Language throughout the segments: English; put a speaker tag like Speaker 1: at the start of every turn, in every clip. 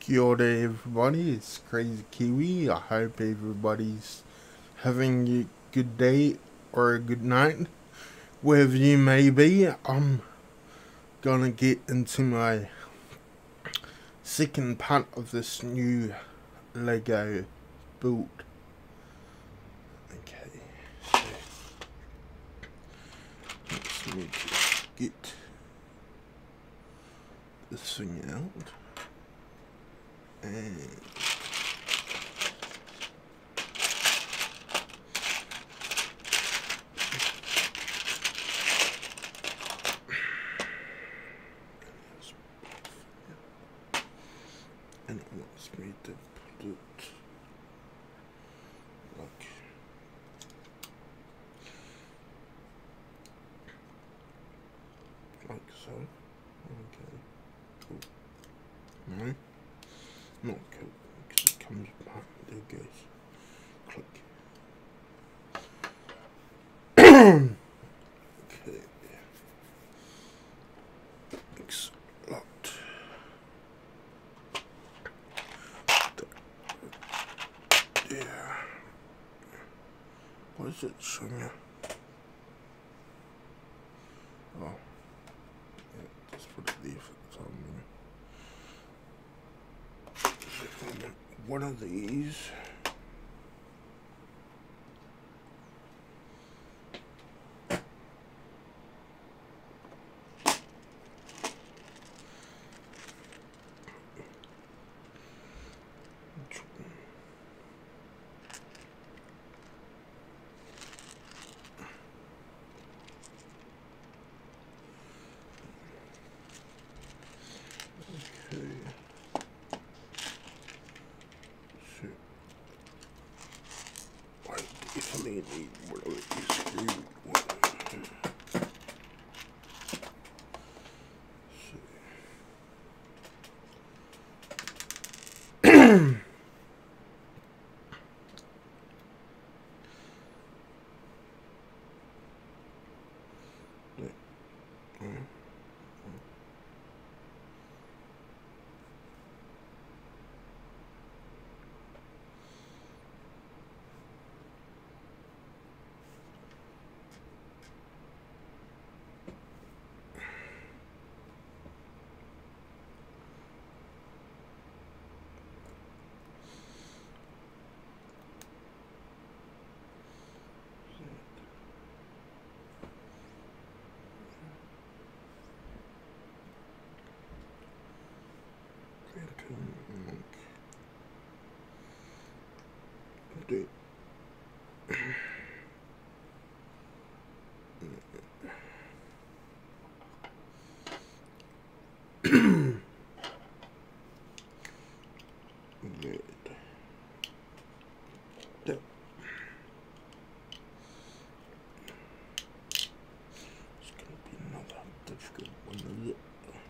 Speaker 1: Kia ora everybody, it's Crazy Kiwi. I hope everybody's having a good day or a good night, wherever you may be. I'm gonna get into my second part of this new Lego build. Okay, so let's need to get this thing out. And it wants me to put it like so. Okay, cool. No, not cool, because it comes apart. There it goes. Click. Okay. It's locked. Yeah. What is it showing you? Oh. Yeah, just put it there for the time being. One of these. Definitely need one of these screwed ones. It's gonna be another difficult one, is it?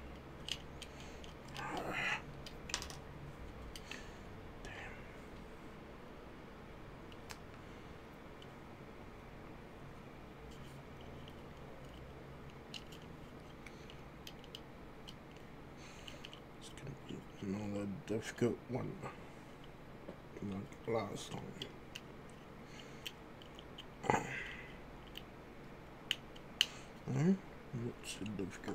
Speaker 1: Another difficult one, like last time. No, not so difficult.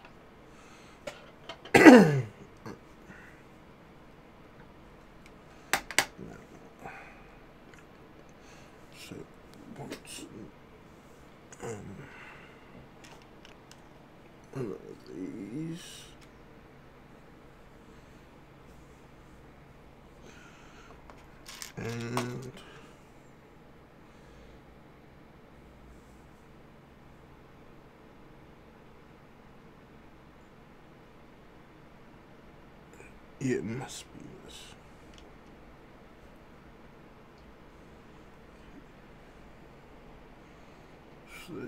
Speaker 1: So once one of these. And it must be this. So,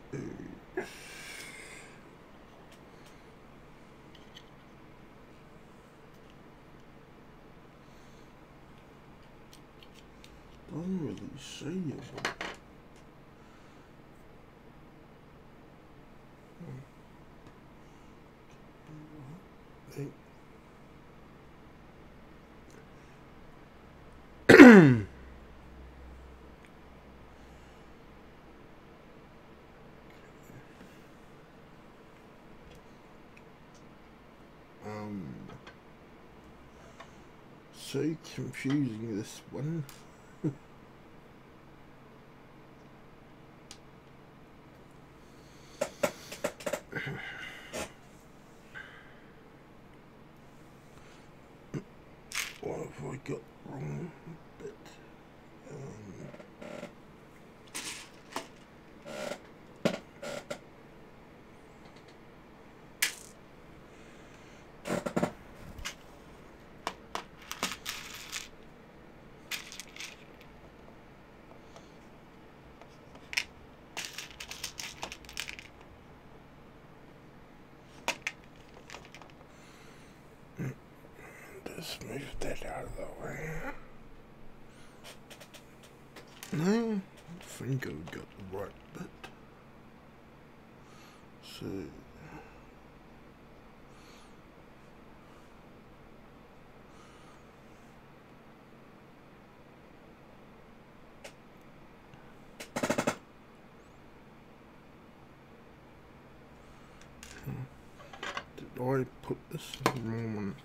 Speaker 1: doesn't really say it. so confusing, this one. What have I got wrong? But, just move that out of the way. No, I think I've got the right bit. So, did I put this in the wrong one?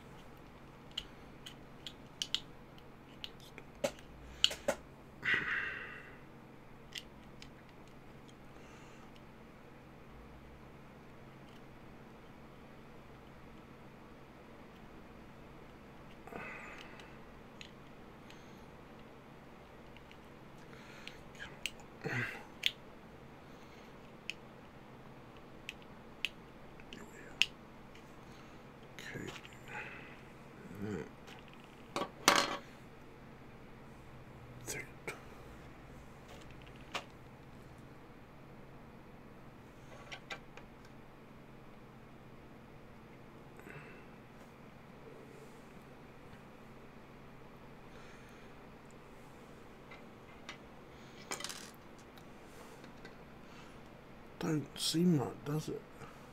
Speaker 1: Don't seem right, does it?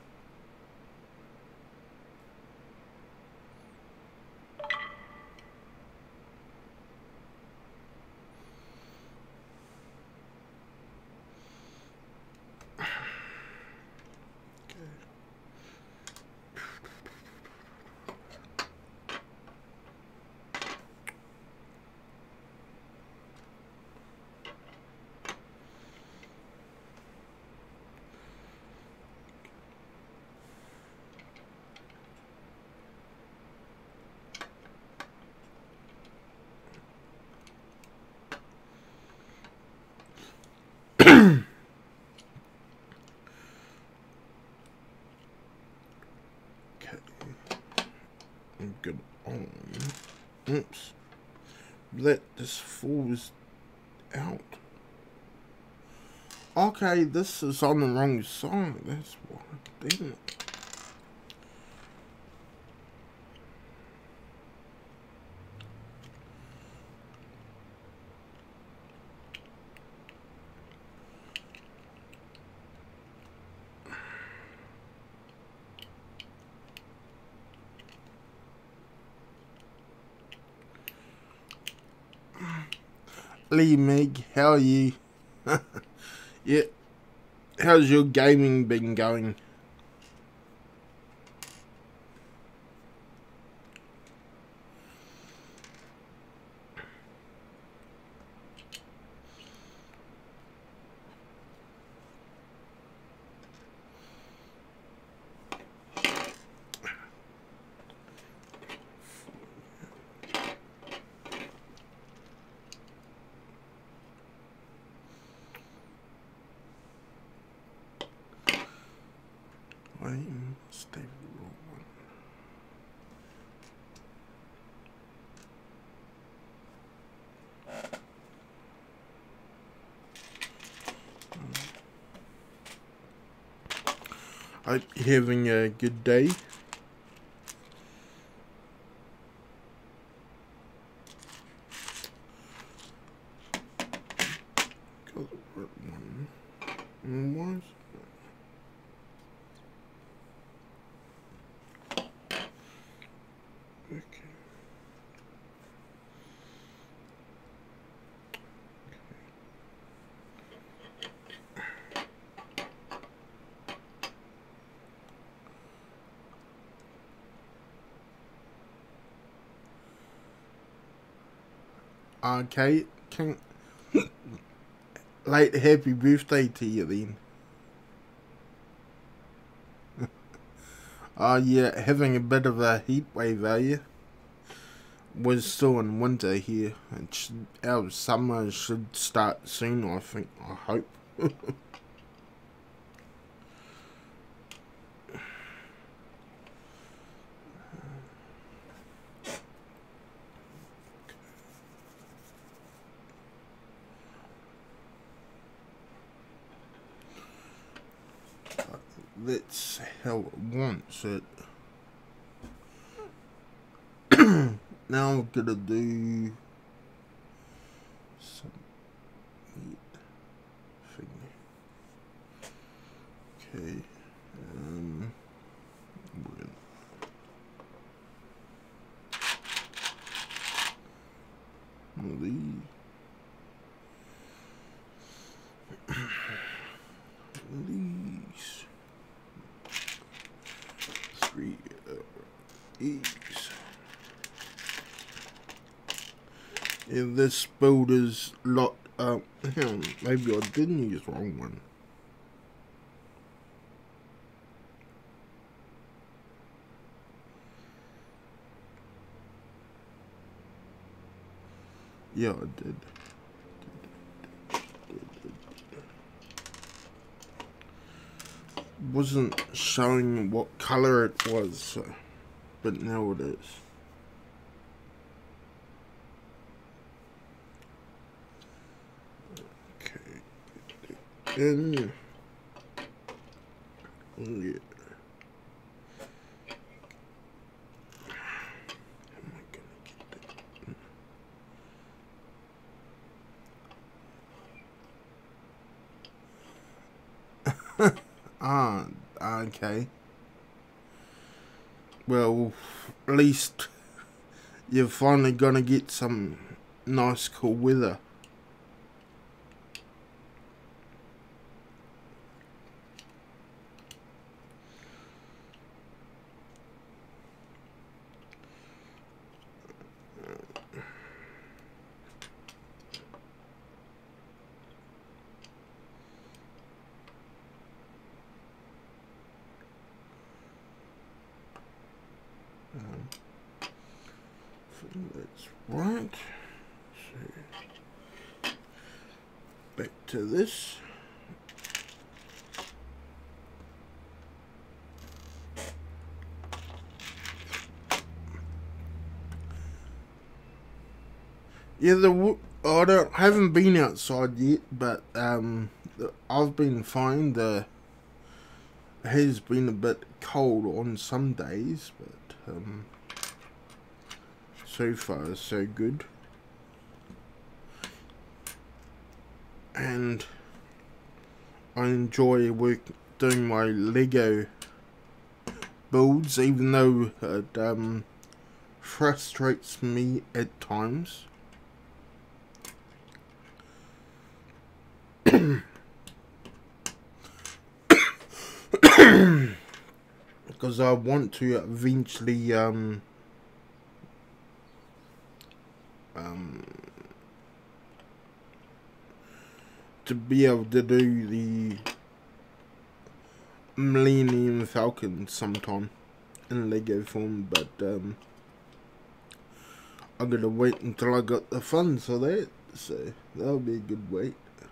Speaker 1: Good on. Oops. Let this falls out. Okay, this is on the wrong side. That's why. Damn it. Lee Meg, how are you? Yeah, how's your gaming been going? Stay wrong one. Hope you're having a good day. Got the right one. Why is okay. Okay, late happy birthday to you then. Yeah, having a bit of a heat wave, are you? We're still in winter here. Our summer should start soon, I think. I hope. That's how it wants it. Now I'm gonna do some neat thing. Okay. These. These. 3 these. And this builder's lot. Hang on, maybe I didn't use the wrong one. Yeah, I did. Wasn't showing what color it was, so, but now it is. Okay. And yeah. Okay. Well, at least you're finally gonna get some nice cool weather. That's right. So, back to this. Yeah, I haven't been outside yet, but I've been fine. It has been a bit cold on some days, but so far so good. And I enjoy doing my Lego builds, even though it frustrates me at times. Because I want to eventually to be able to do the Millennium Falcon sometime in Lego form, but I'm gonna wait until I got the funds for that, so that'll be a good wait.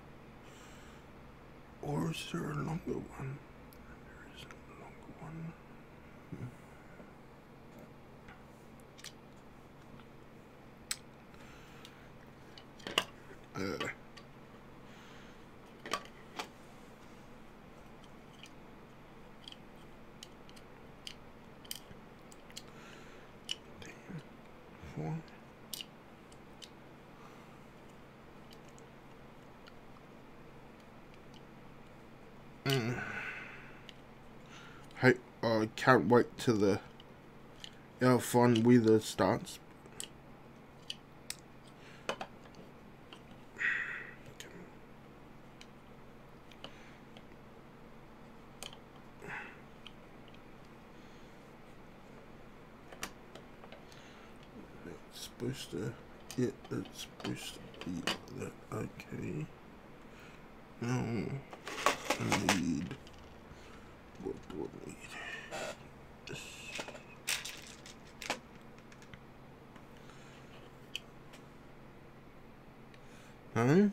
Speaker 1: Or is there a longer one? There is a longer one. Hey, I can't wait till our fun weather starts. It's supposed to Yeah, it's supposed to be like that. Okay. Now I need, what do I need? This. Huh?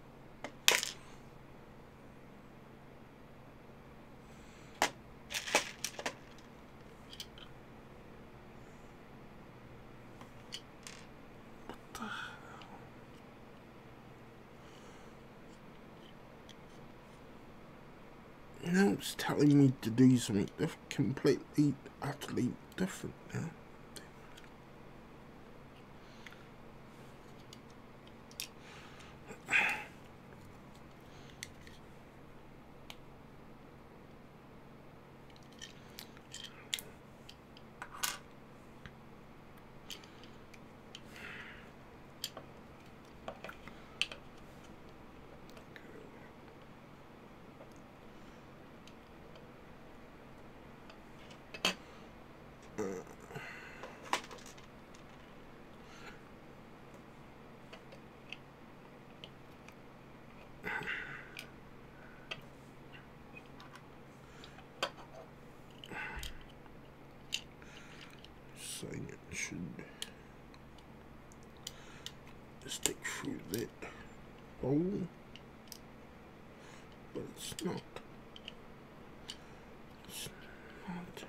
Speaker 1: Now it's telling me to do something completely, utterly different now. Saying it should stick through that hole, but it's not. It's not.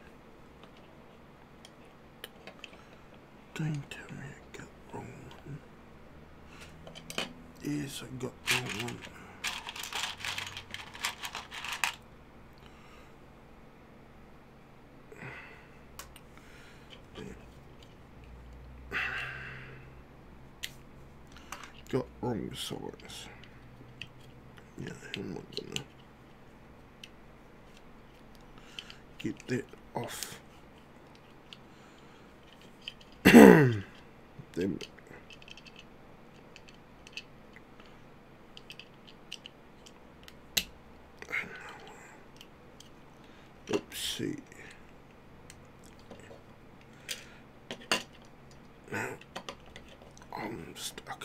Speaker 1: Don't tell me I got the wrong one. Yes, I got the wrong one. Got wrong size. Yeah, I'm not gonna get that off. Damn it. Oopsie. Now I'm stuck.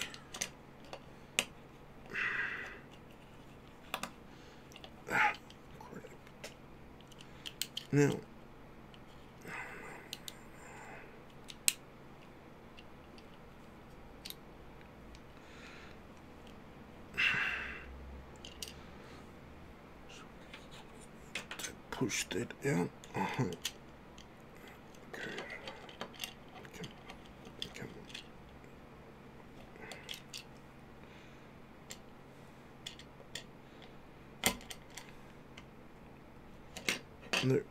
Speaker 1: Ah, crap. Now push that out. Okay. Come on. No.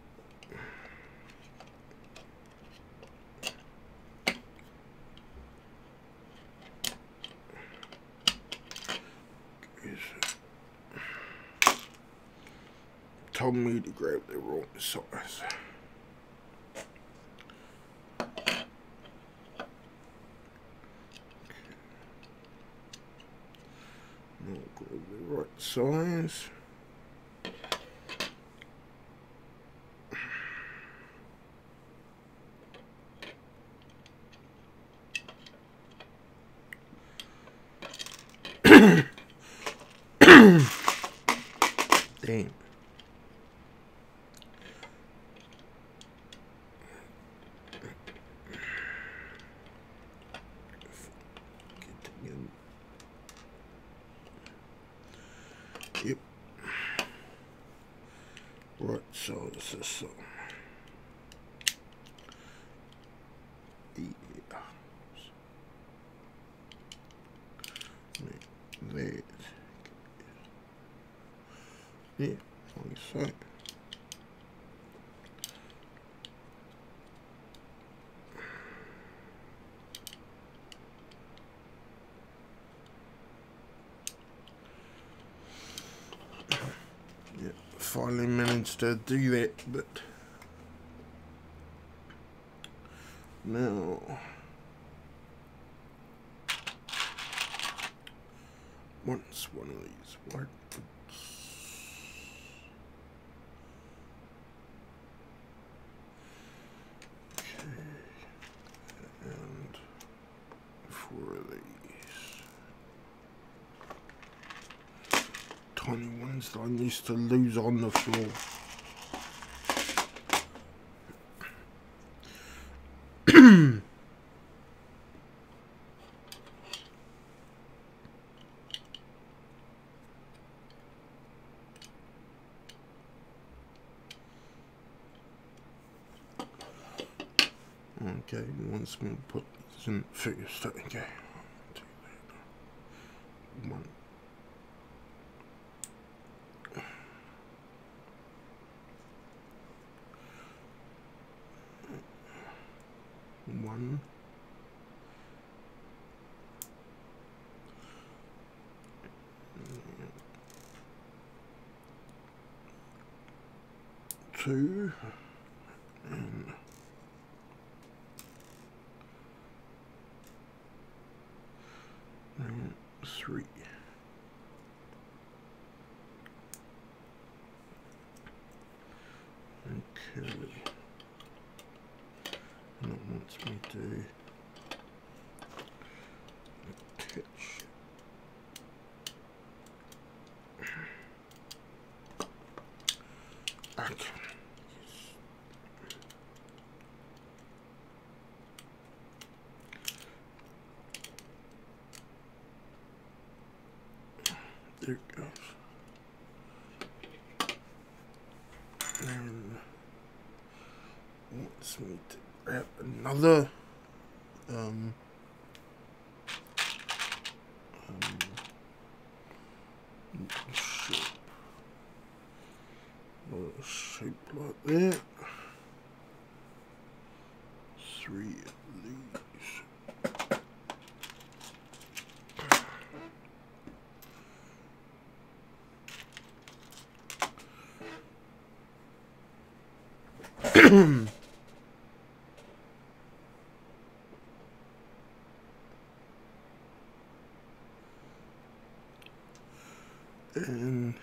Speaker 1: Told me to grab the wrong size. Now grab the right size. Dang. Yep. Right, so it's this one. Yeah. That. Yeah, like so. Yeah, finally managed to do that, but now once one of these works, okay, and 4 of these. tiny ones that I used to lose on the floor. Okay, once we put these in first, okay. One. One. Two. And three. Okay. And it wants me to catch. Okay. There it goes. And wants me to grab another shape like that. Three of these. And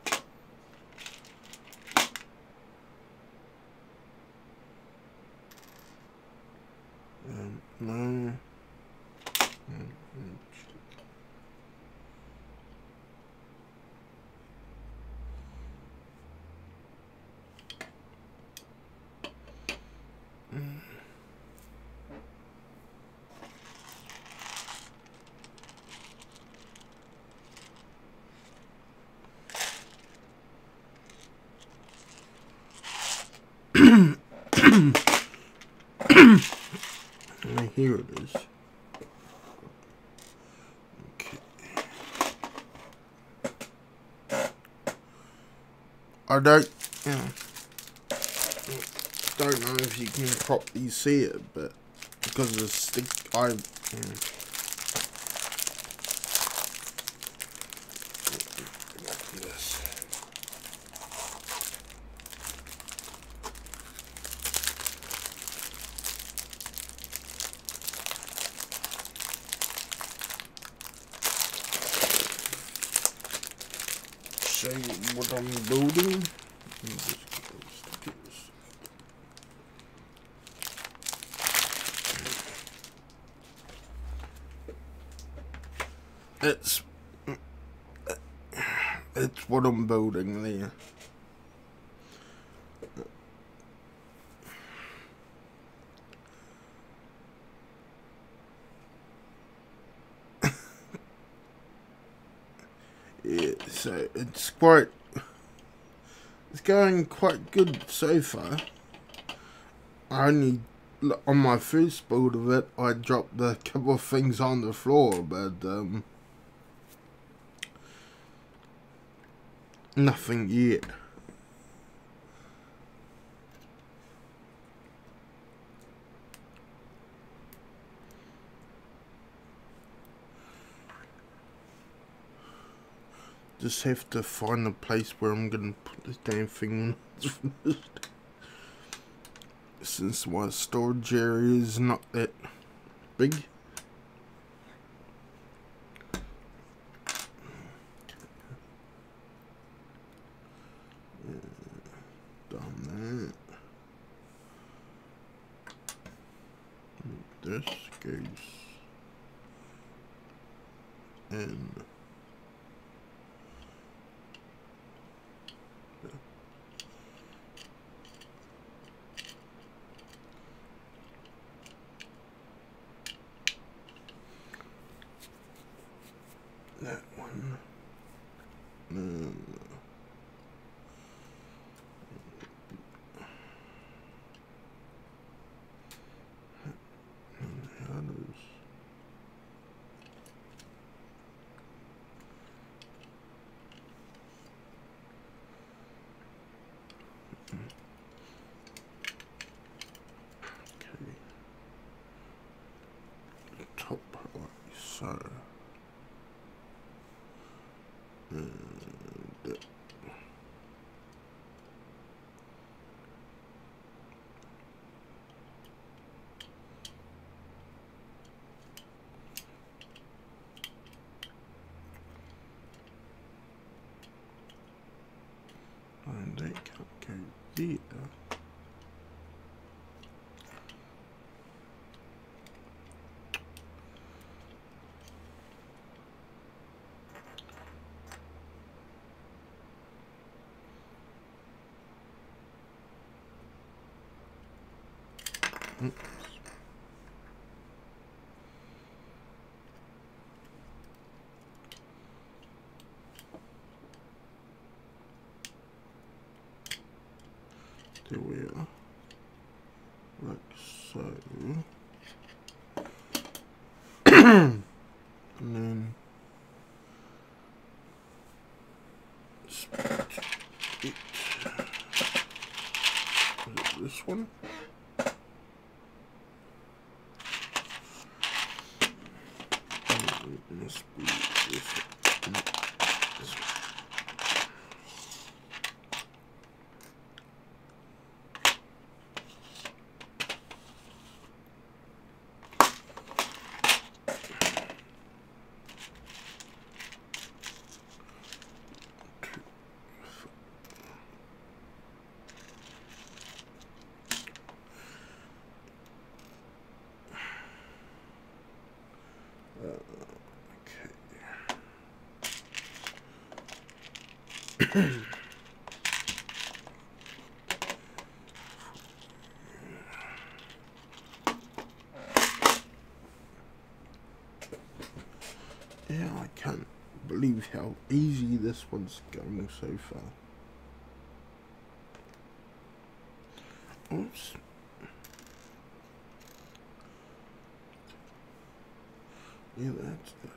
Speaker 1: no. Here it is. Okay. I don't know if you can properly see it, but because of the stick, show you what I'm building. It's what I'm building there. Yeah, so it's going quite good so far. I only, on my first build of it, I dropped a couple of things on the floor, but nothing yet. Just have to find a place where I'm gonna put this damn thing in. Since my storage area is not that big. Done that. This goes in that one. And the others. Okay. The top part like so. And they can't go there. There we are, like so. And then split it. Is it this one? It must be this one. No, this one. Yeah, I can't believe how easy this one's going so far. Oops. Yeah, that's good.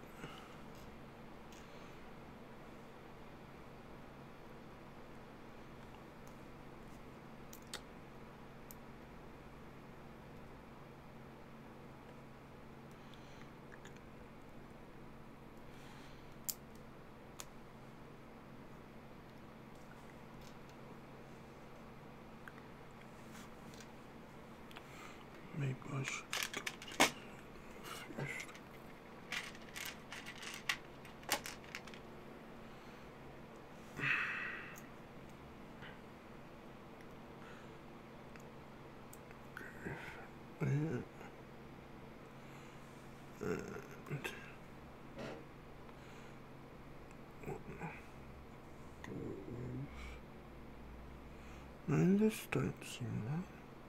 Speaker 1: Maybe I should go first. And no, this don't seem right.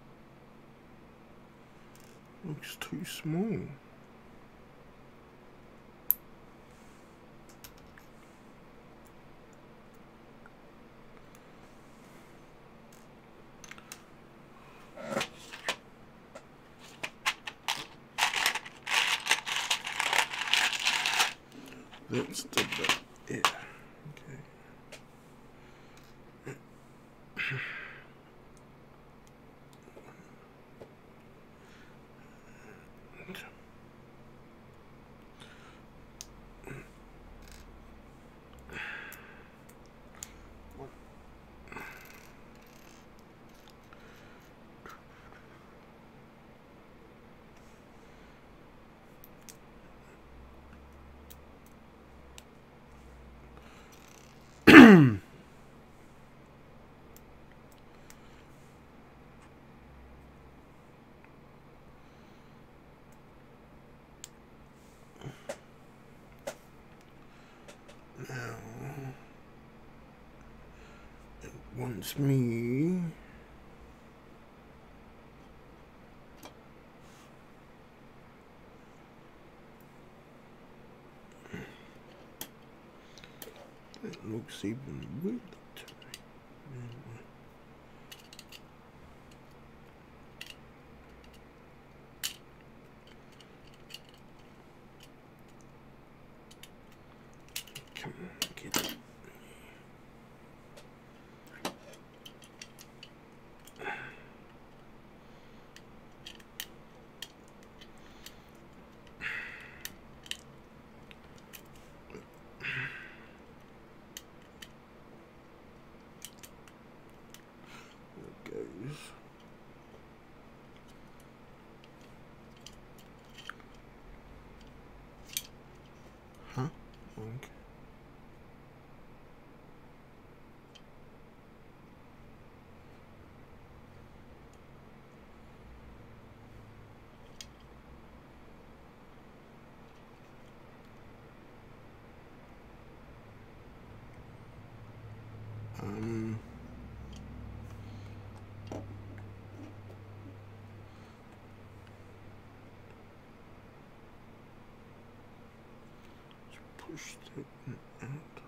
Speaker 1: Looks too small. That's the bit. Yeah. Okay. Now it wants me It looks even weird to me. Anyway. Come on, get it. Huh? Okay. Push that one out.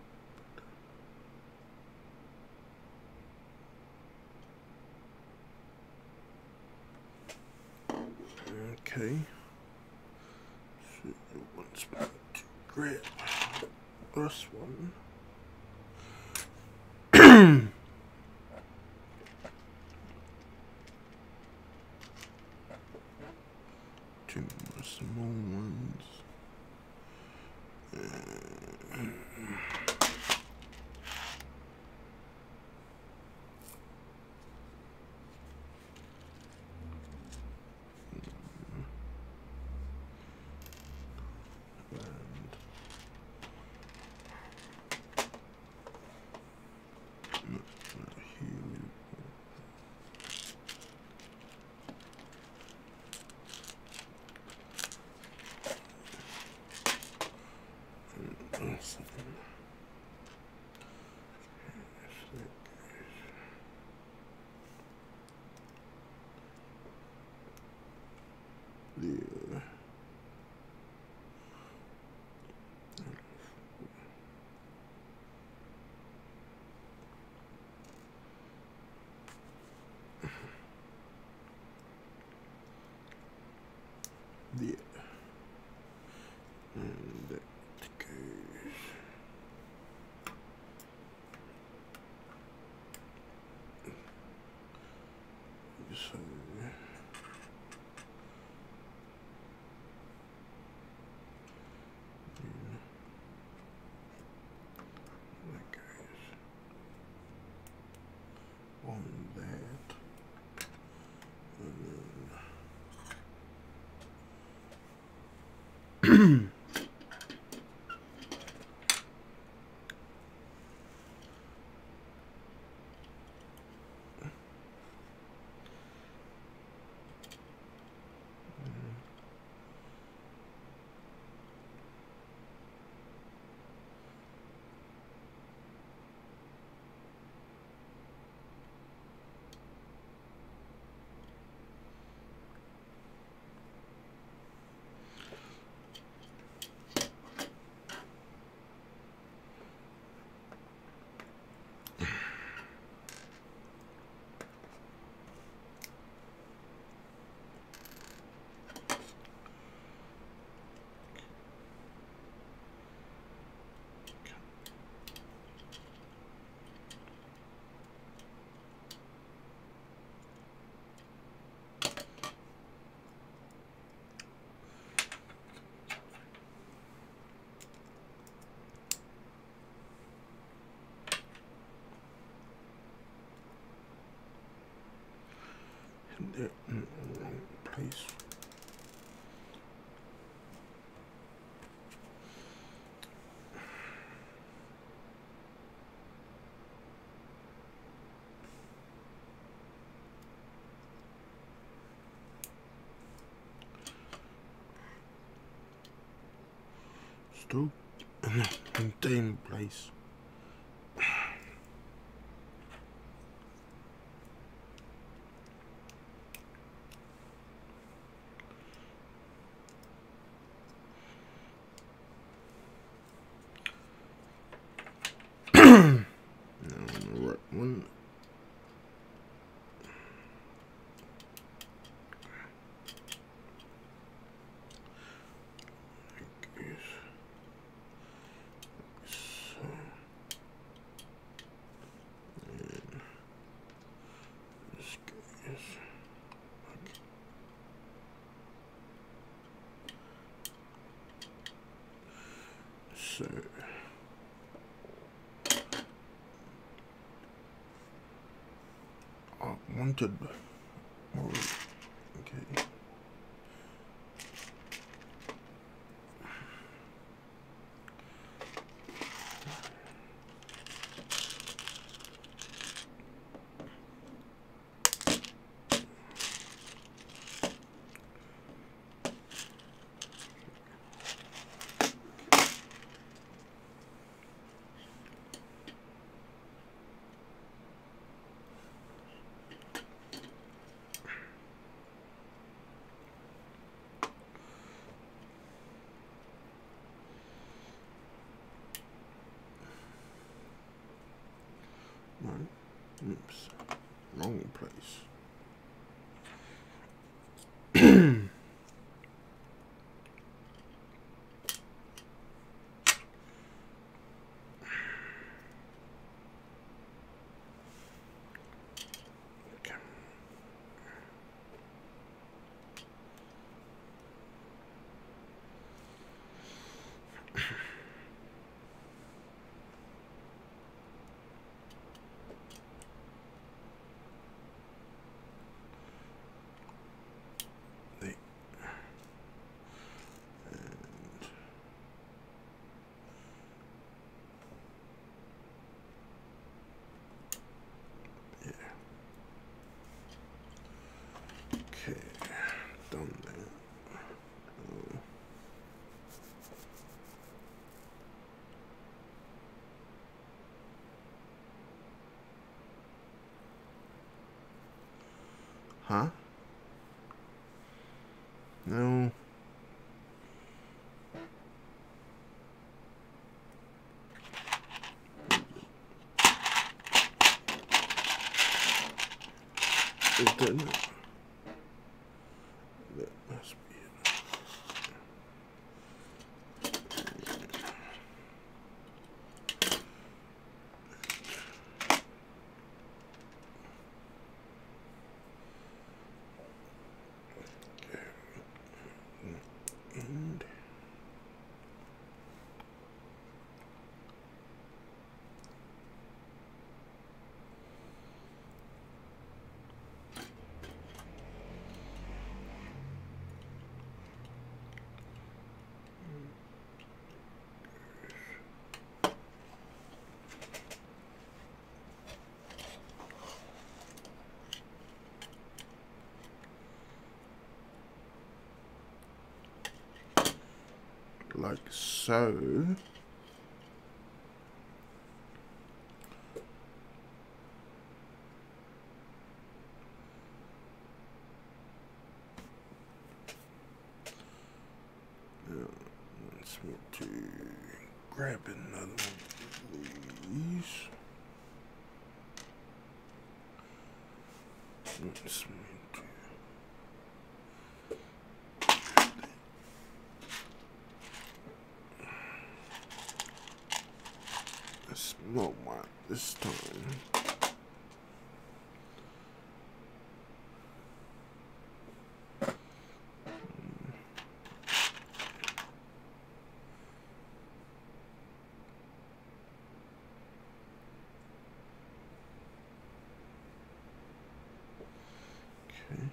Speaker 1: Okay. So it wants me to grab this one. Two more small ones. Yeah. And that goes. So that goes on that. And then that in the wrong place. Still in the same place. So I wanted more. Okay. No, oops, wrong place. Okay. There. Yeah. Okay. Done that. Huh? No. It didn't. That must be it. And like so. Let's move to grab another one of these. Let's move to a small one this time. Okay.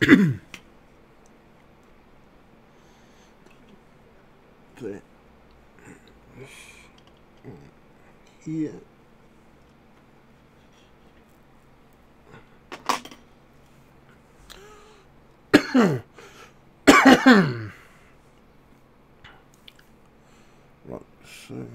Speaker 1: That here. Let's see.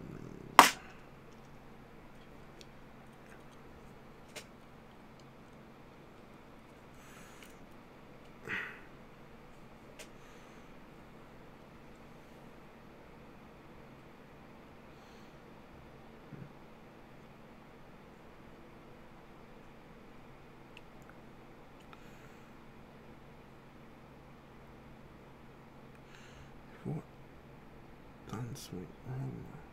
Speaker 1: What? Done something wrong.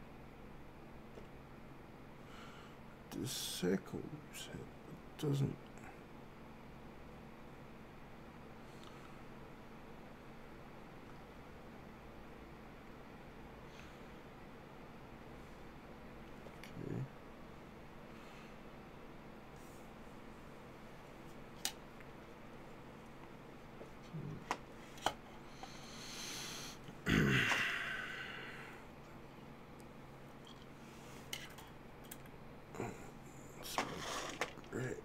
Speaker 1: The circles, it doesn't. Okay. Right.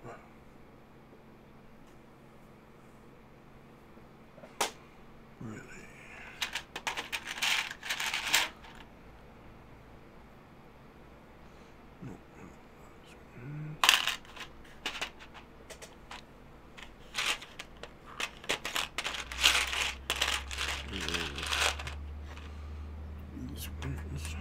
Speaker 1: Really? No. These ones.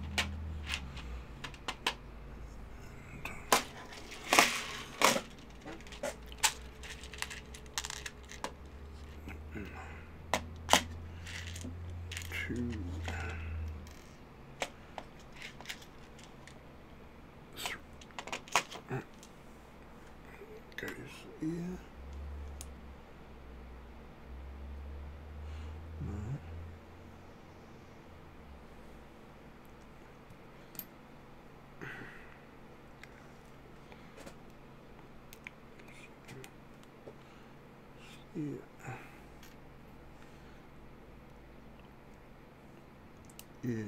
Speaker 1: Two. Goes here. No. Yeah. Yeah.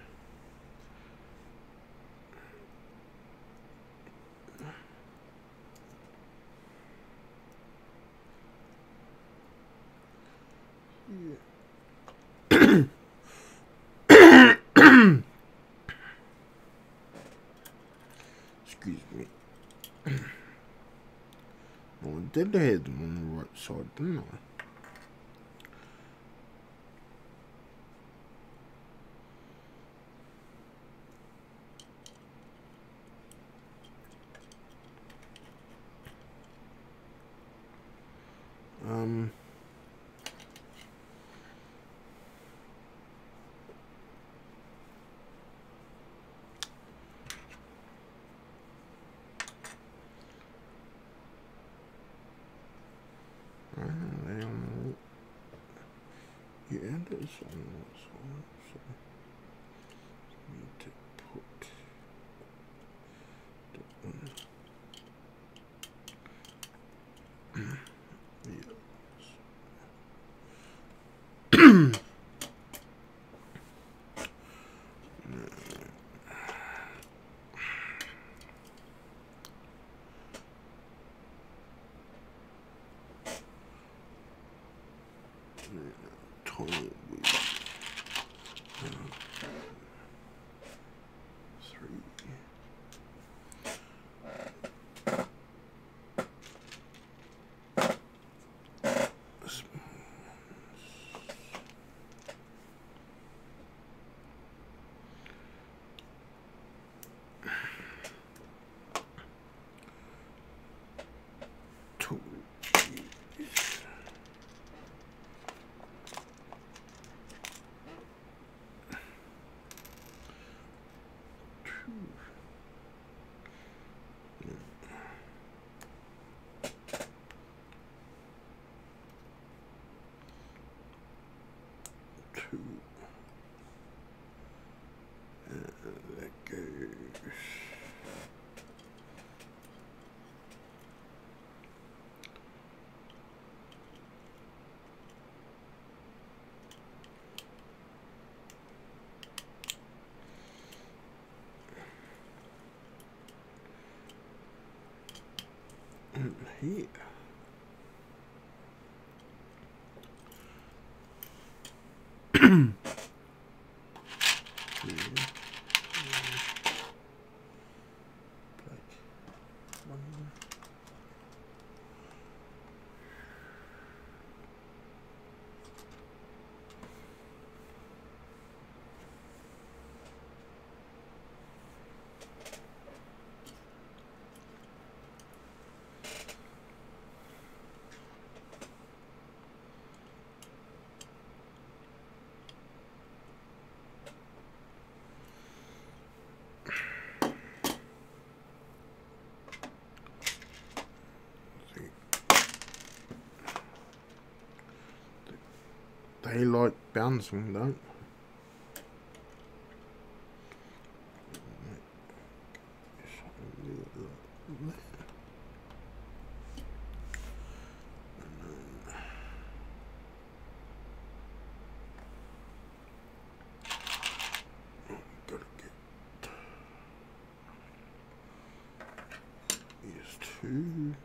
Speaker 1: Excuse me. Well, I did have them on the right side, didn't I? Yeah, it is on that side, so I need to put that one. Toilet weed. 3. Two. Two. And that goes. here? They like bouncing, don't gotta get these two.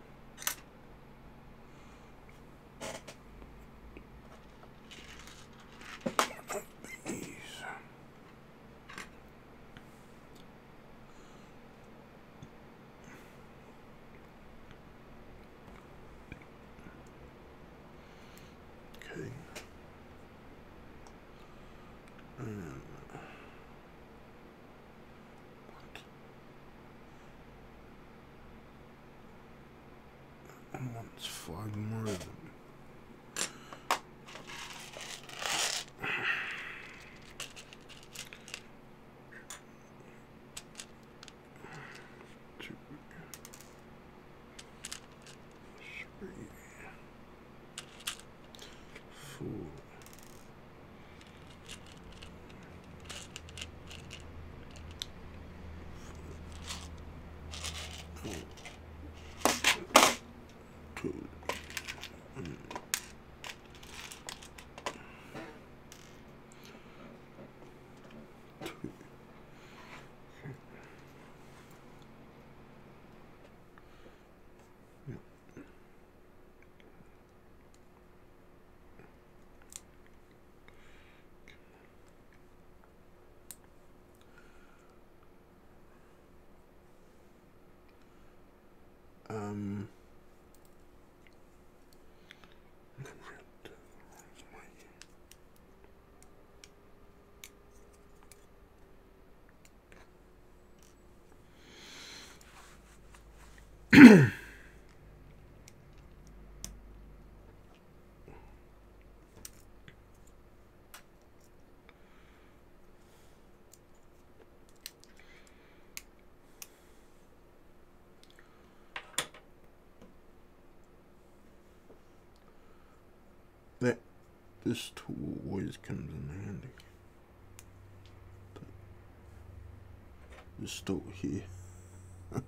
Speaker 1: Okay. I want 5 more of them. Two, 3, 4. This tool always comes in handy. This tool here. Okay.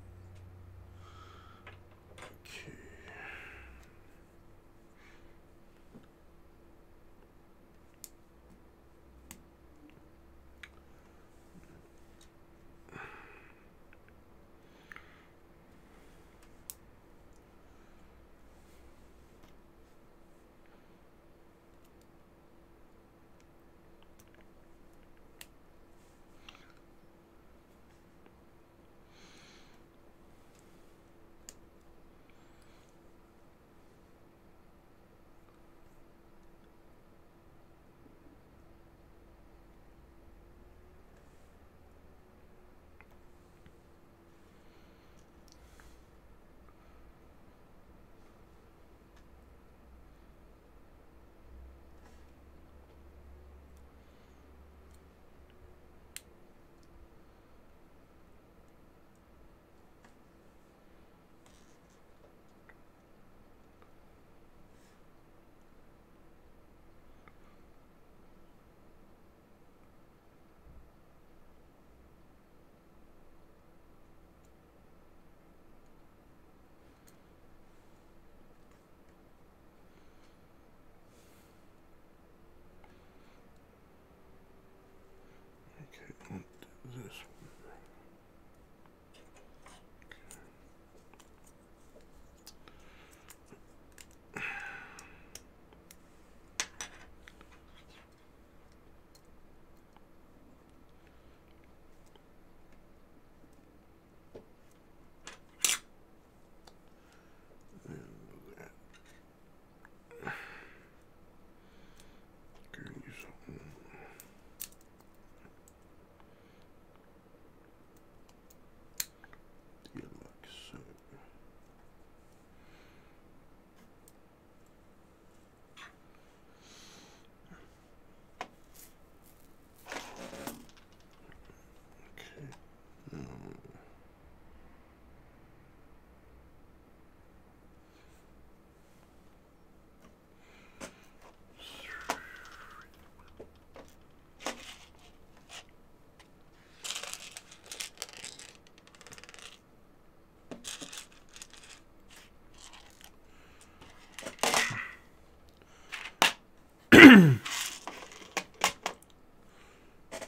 Speaker 1: This one.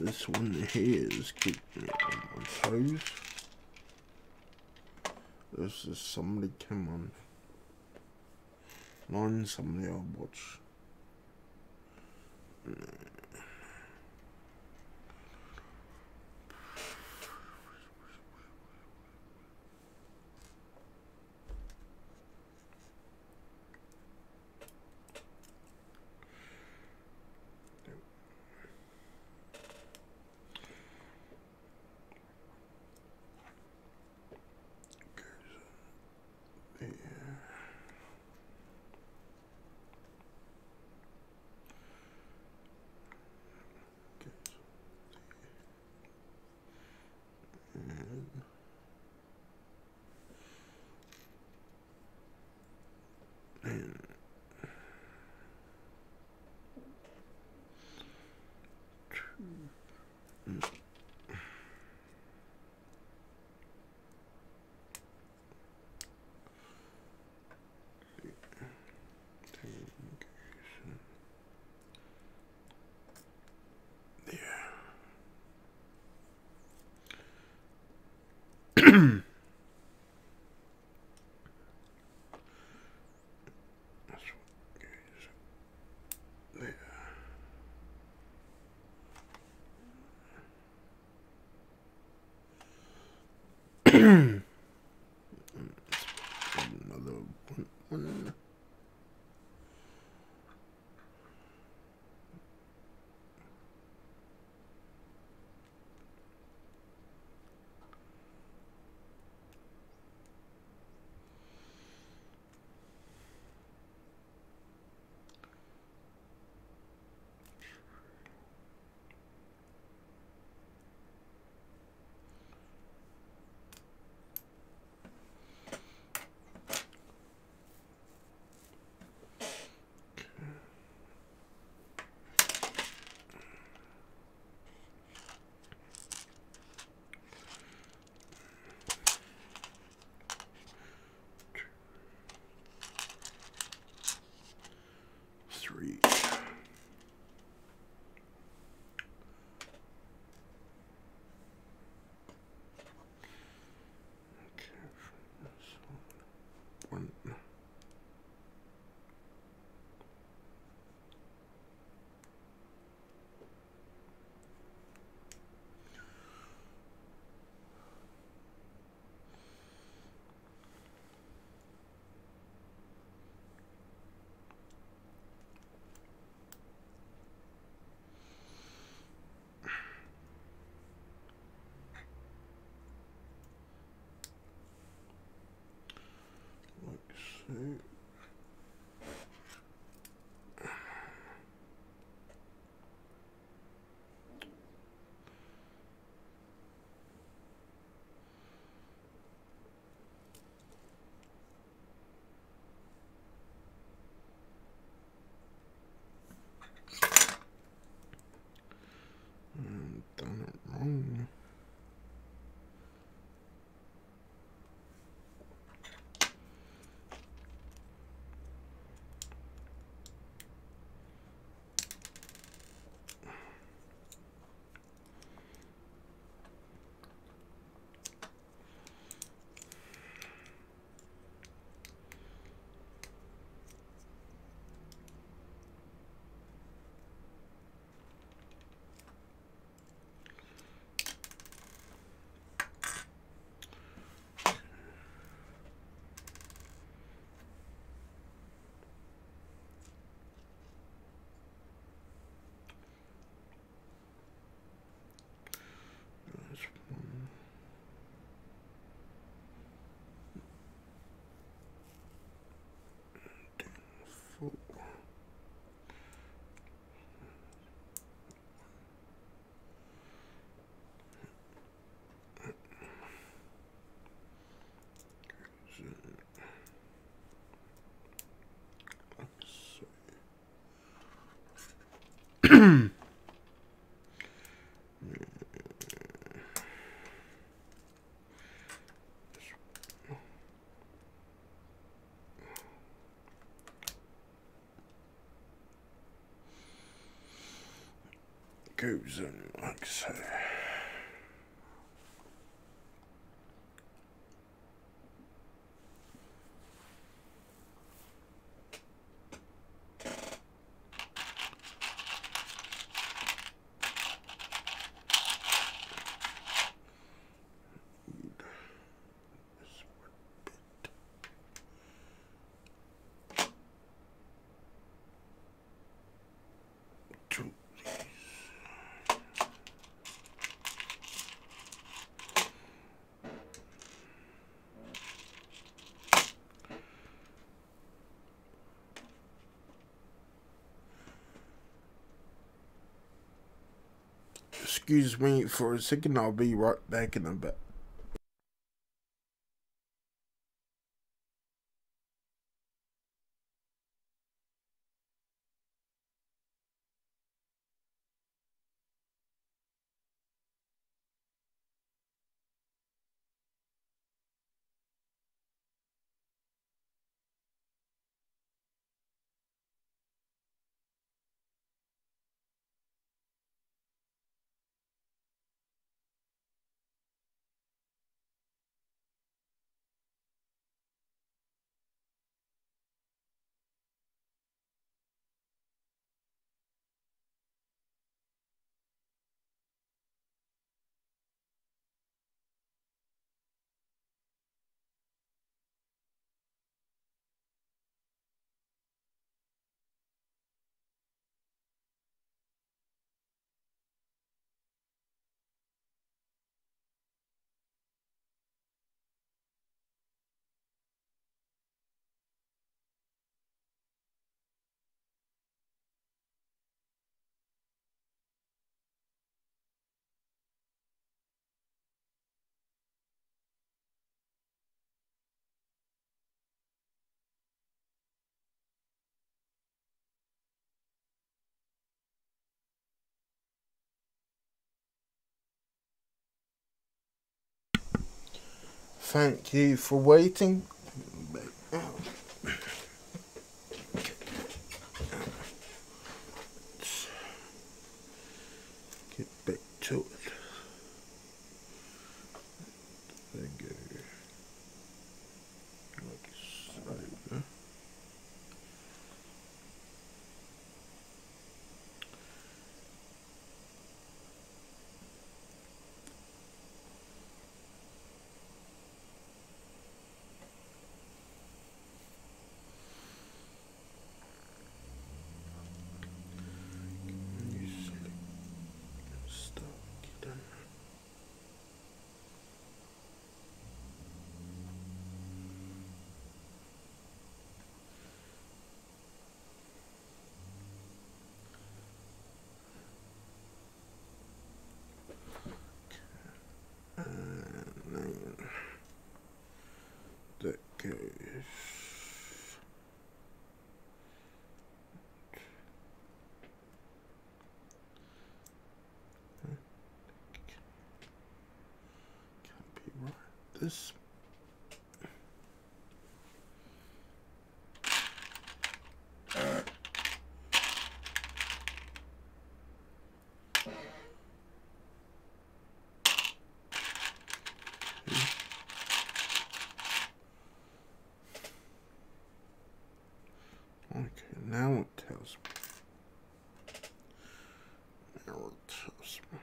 Speaker 1: This one here is keeping me on my toes. This is somebody come on. Line somebody I'll watch. Another one. Three. One. Like so. Done it wrong. That's one. Four. goes in like so. Excuse me for a second, I'll be right back in a bit. Thank you for waiting. Get back to it. There you go. Like so. That goes. Can't be right. This. Okay, now it tells me. Now it tells me.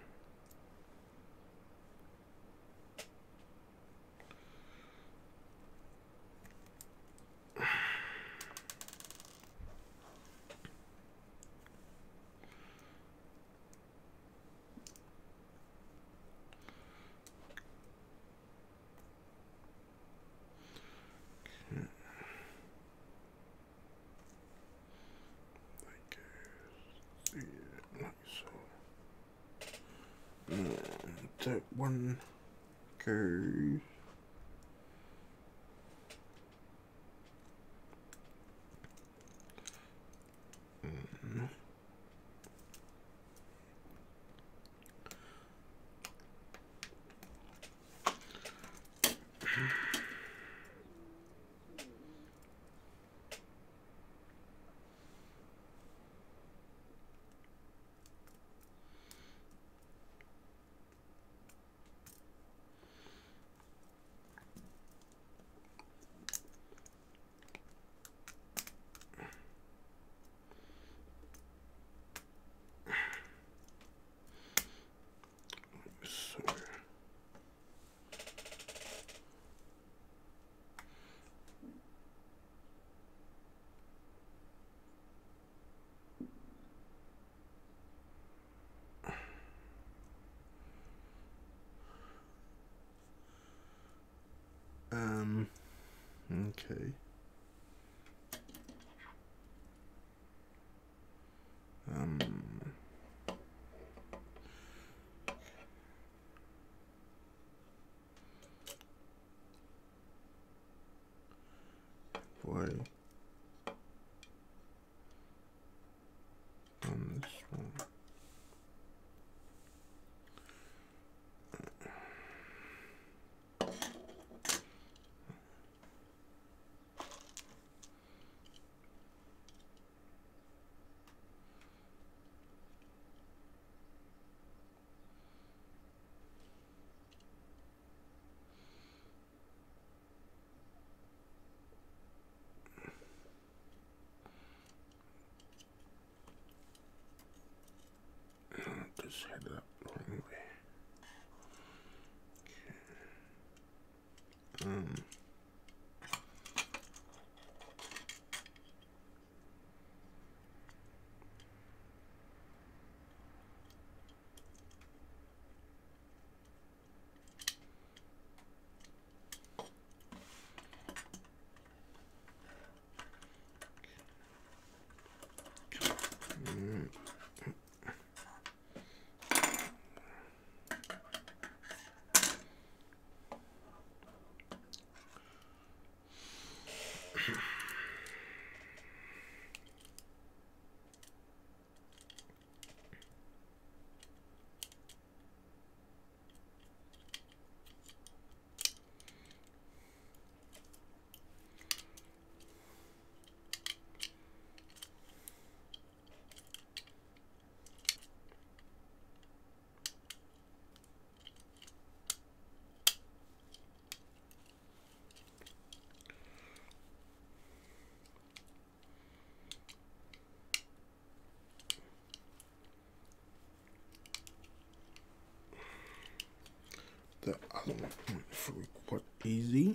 Speaker 1: That one goes. Okay. Boy. On this one. Just head up the wrong way. Okay. The other one went through quite easy.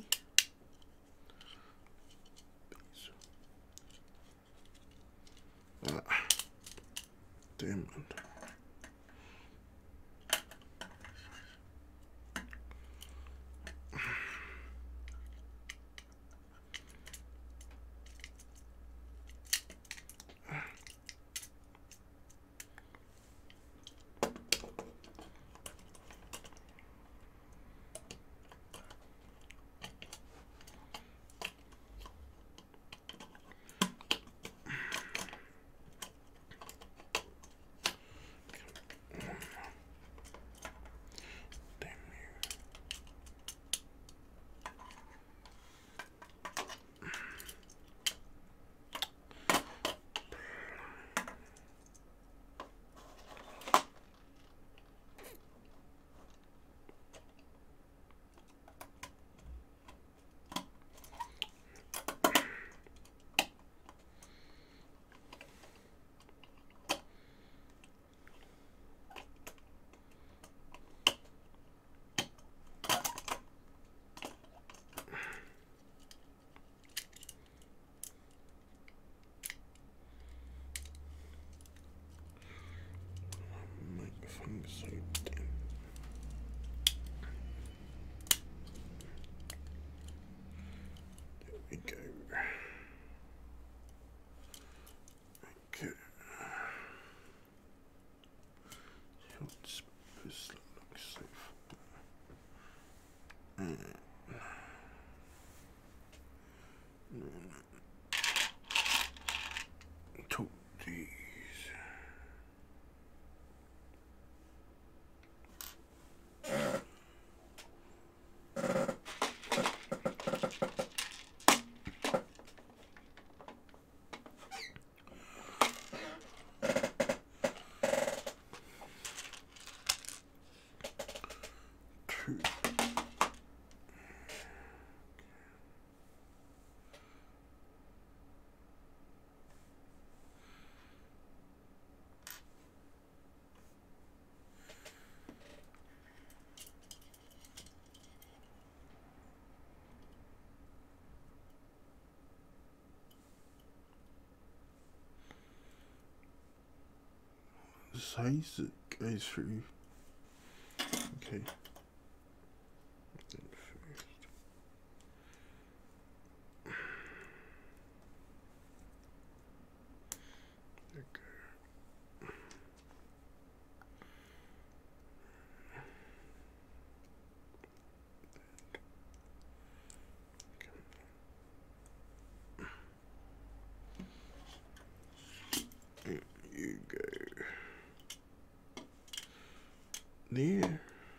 Speaker 1: Damn it. So damn. There we go. Okay. What's this look safe? Took these. The size it goes through. Okay. there.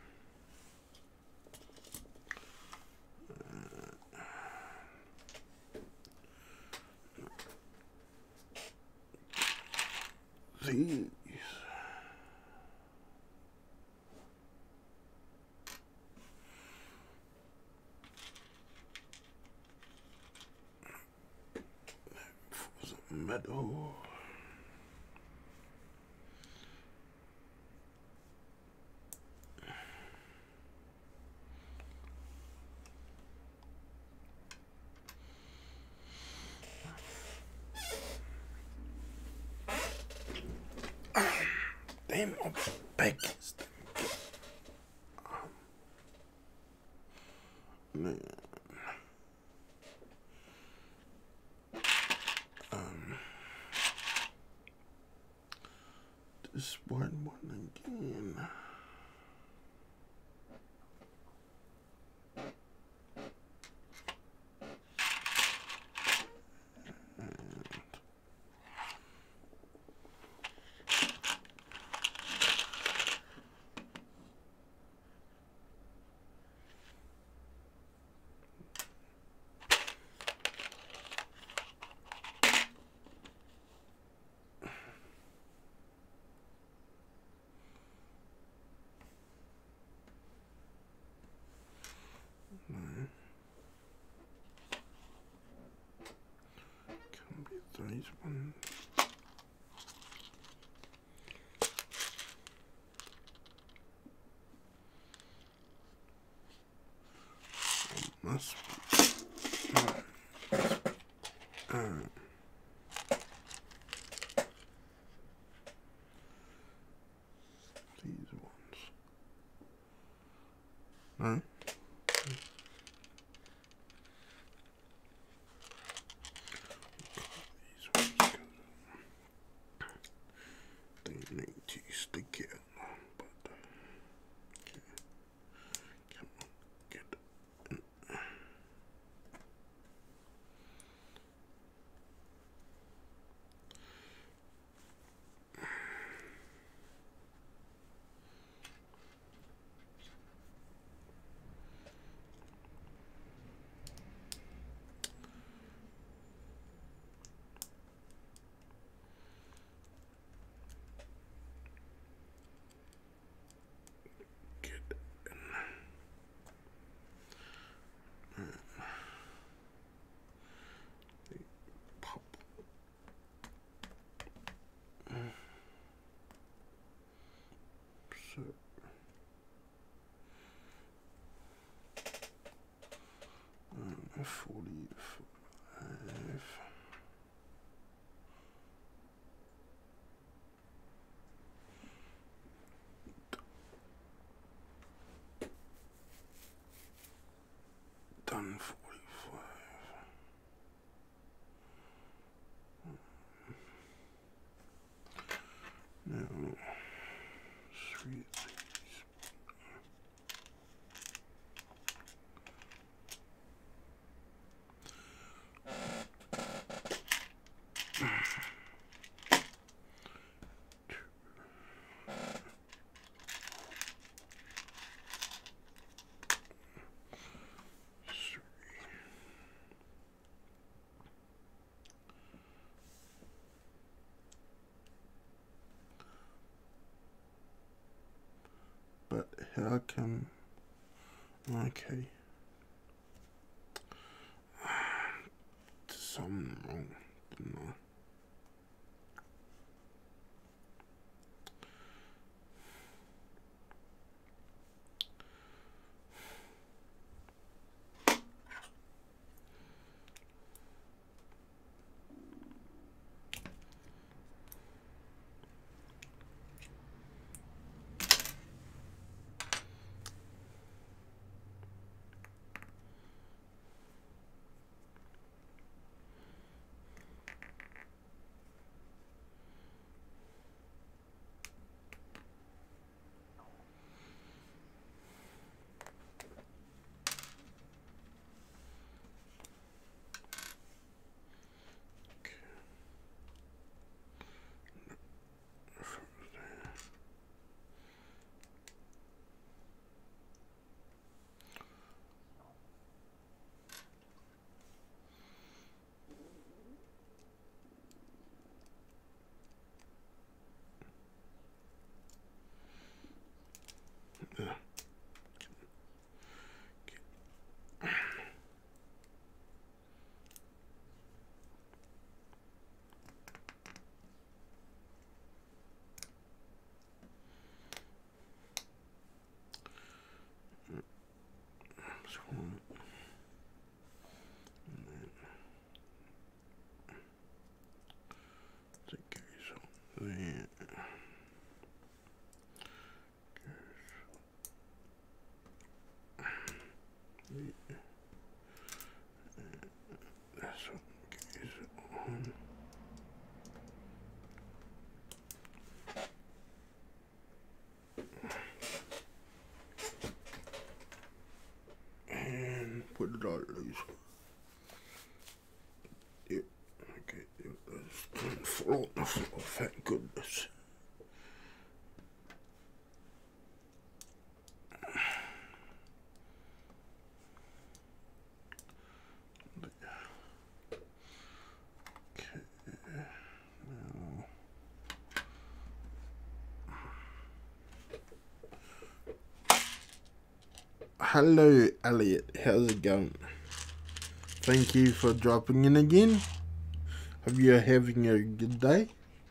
Speaker 1: These. For the metal. Damn, I'm back. Man. This one again. These ones. Must be. These ones. No. Need to stick it, but okay. Come on, get in. So 45. Done 45. Now, 3 of these. But how come? Okay. Something wrong, didn't I? And put it all loose. Yep. Okay, let's fall on the floor, thank goodness. Hello, Elliot. How's it going? Thank you for dropping in again. Hope you're having a good day.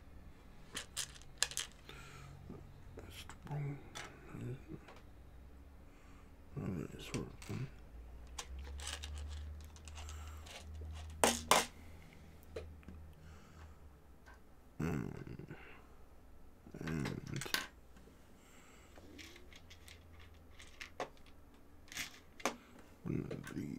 Speaker 1: One of these.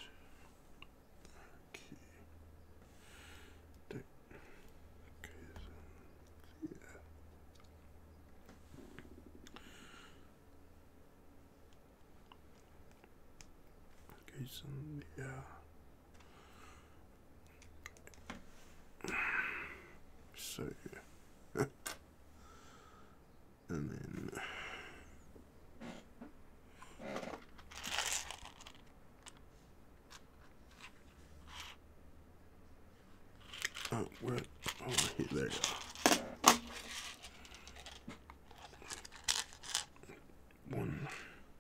Speaker 1: Yeah. So, and then where? Oh, here they are. One.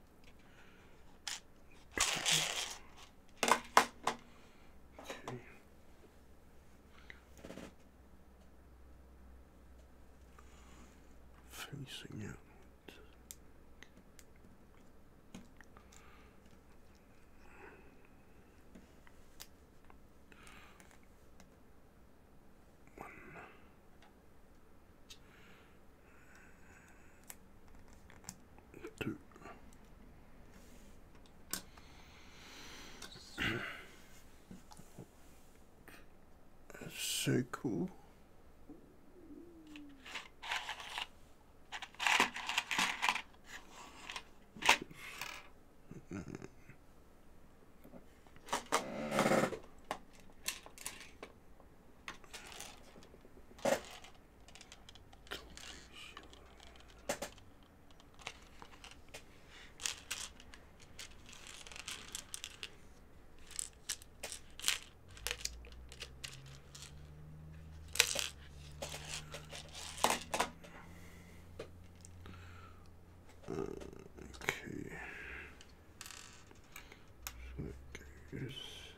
Speaker 1: Facing out. So cool. Okay. So that goes.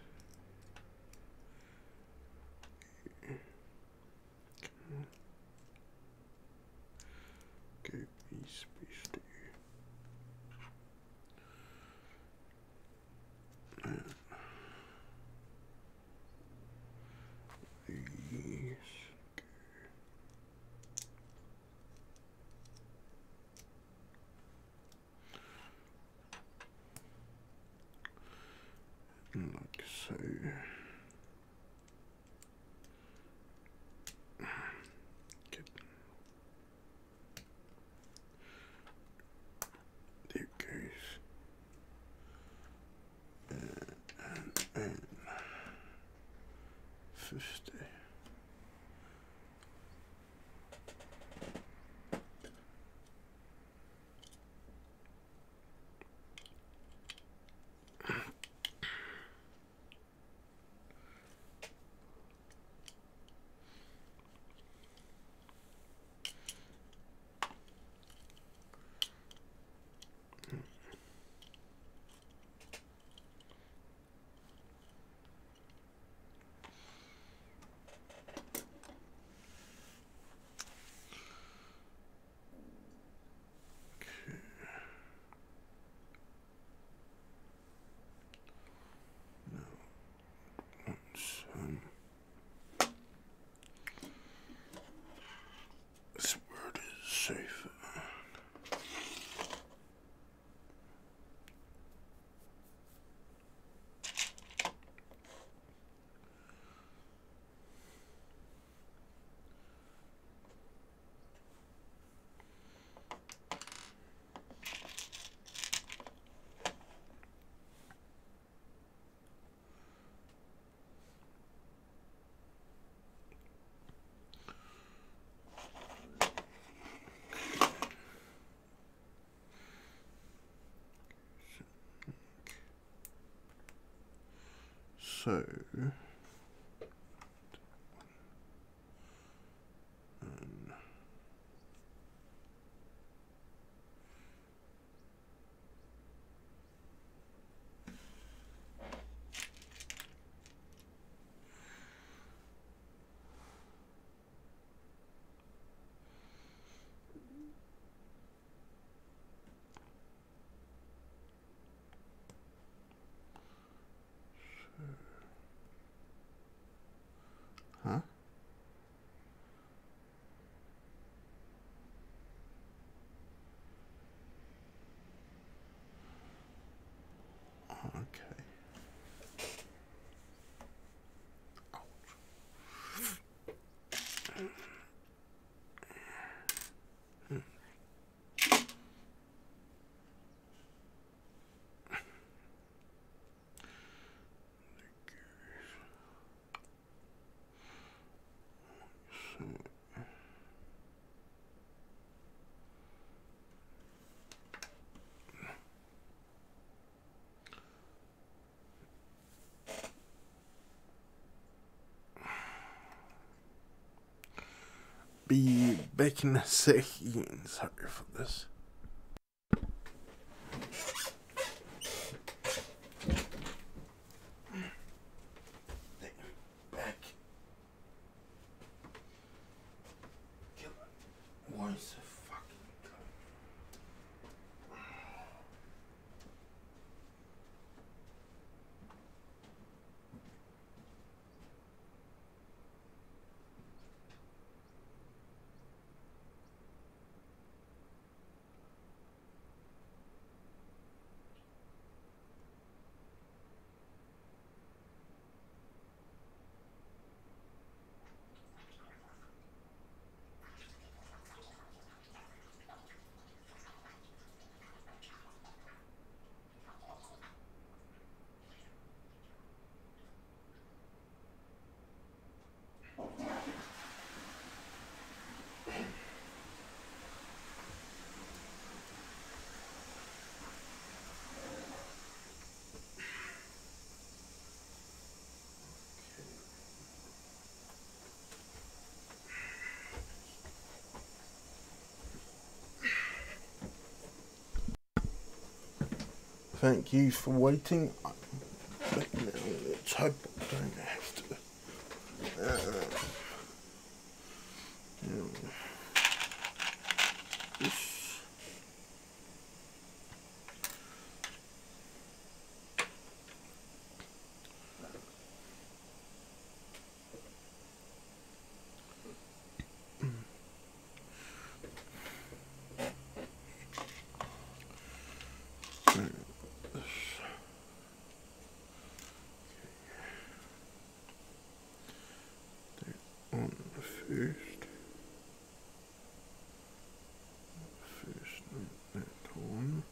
Speaker 1: Go piece, piece two. These. Like so. Good. There it goes. And 50. So, huh? Okay. Be back in a second. Sorry for this. Back. Why is it fucking Thank you for waiting. But now let's hope I don't have to. This. On the first that on.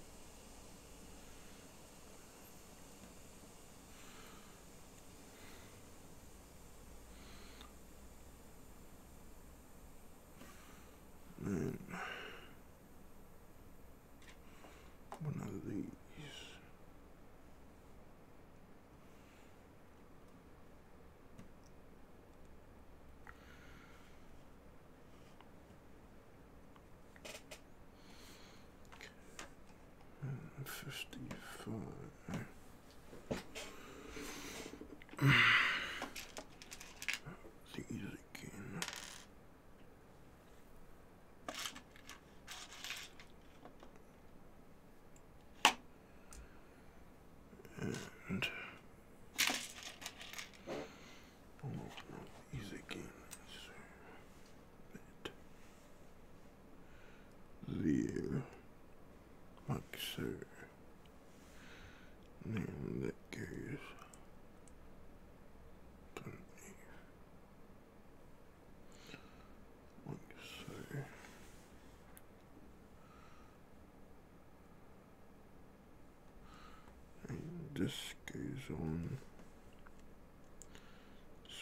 Speaker 1: And one of these. And 55. These again. And these again. So that there, like so. And then that goes underneath, like so. And this goes on this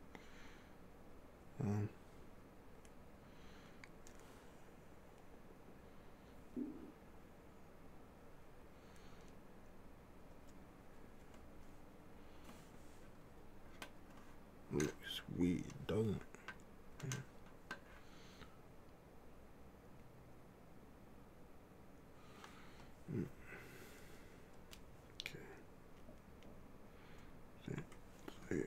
Speaker 1: one. weird, doesn't it? Okay. There.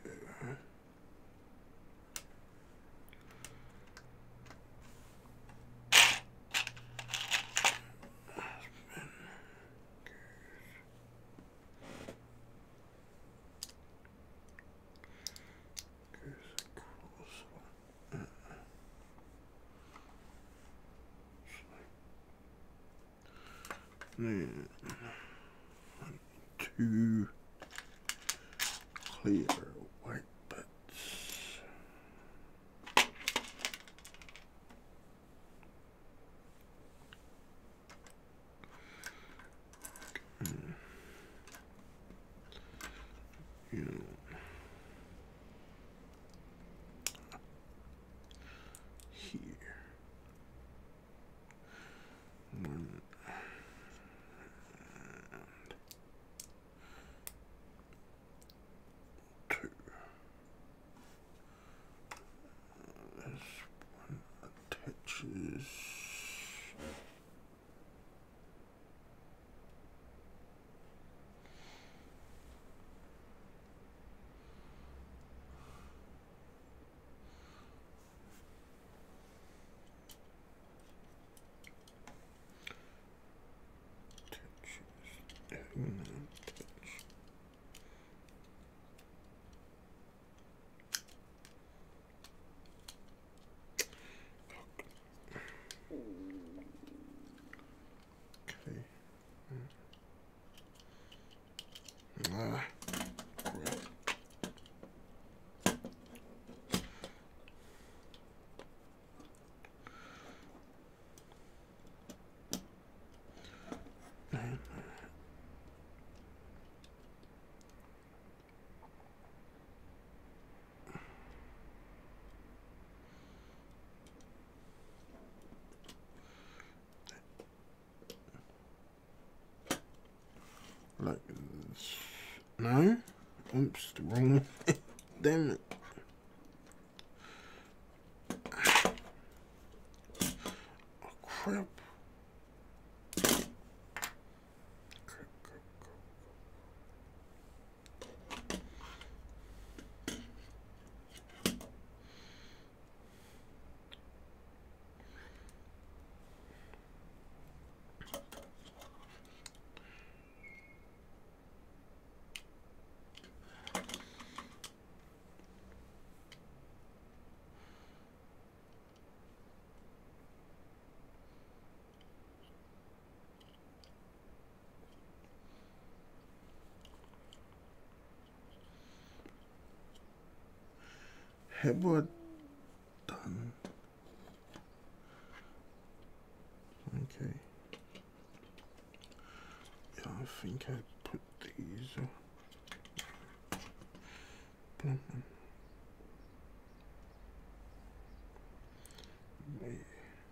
Speaker 1: Then two clear white bits. You know, here. One. Two. This one attaches. Okay. Great. Like this. No? Oops, the wrong one. Damn it. Oh, crap. Headboard done. Okay. Yeah, I think I put these. Wait.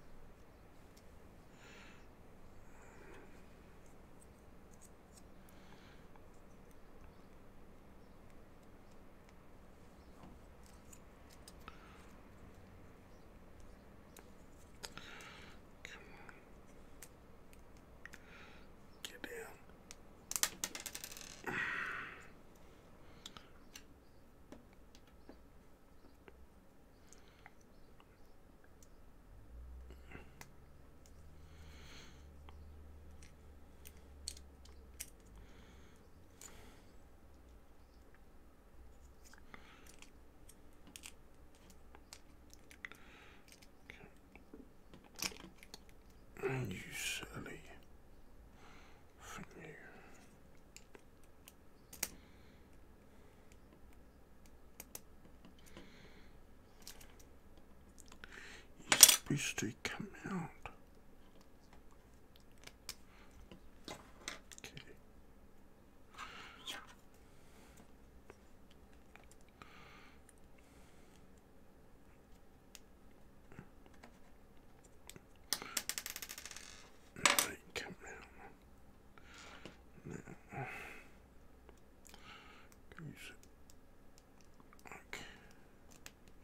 Speaker 1: Get down. And you silly thing. You're supposed to come out. Okay. They come out. Now, use it. Okay.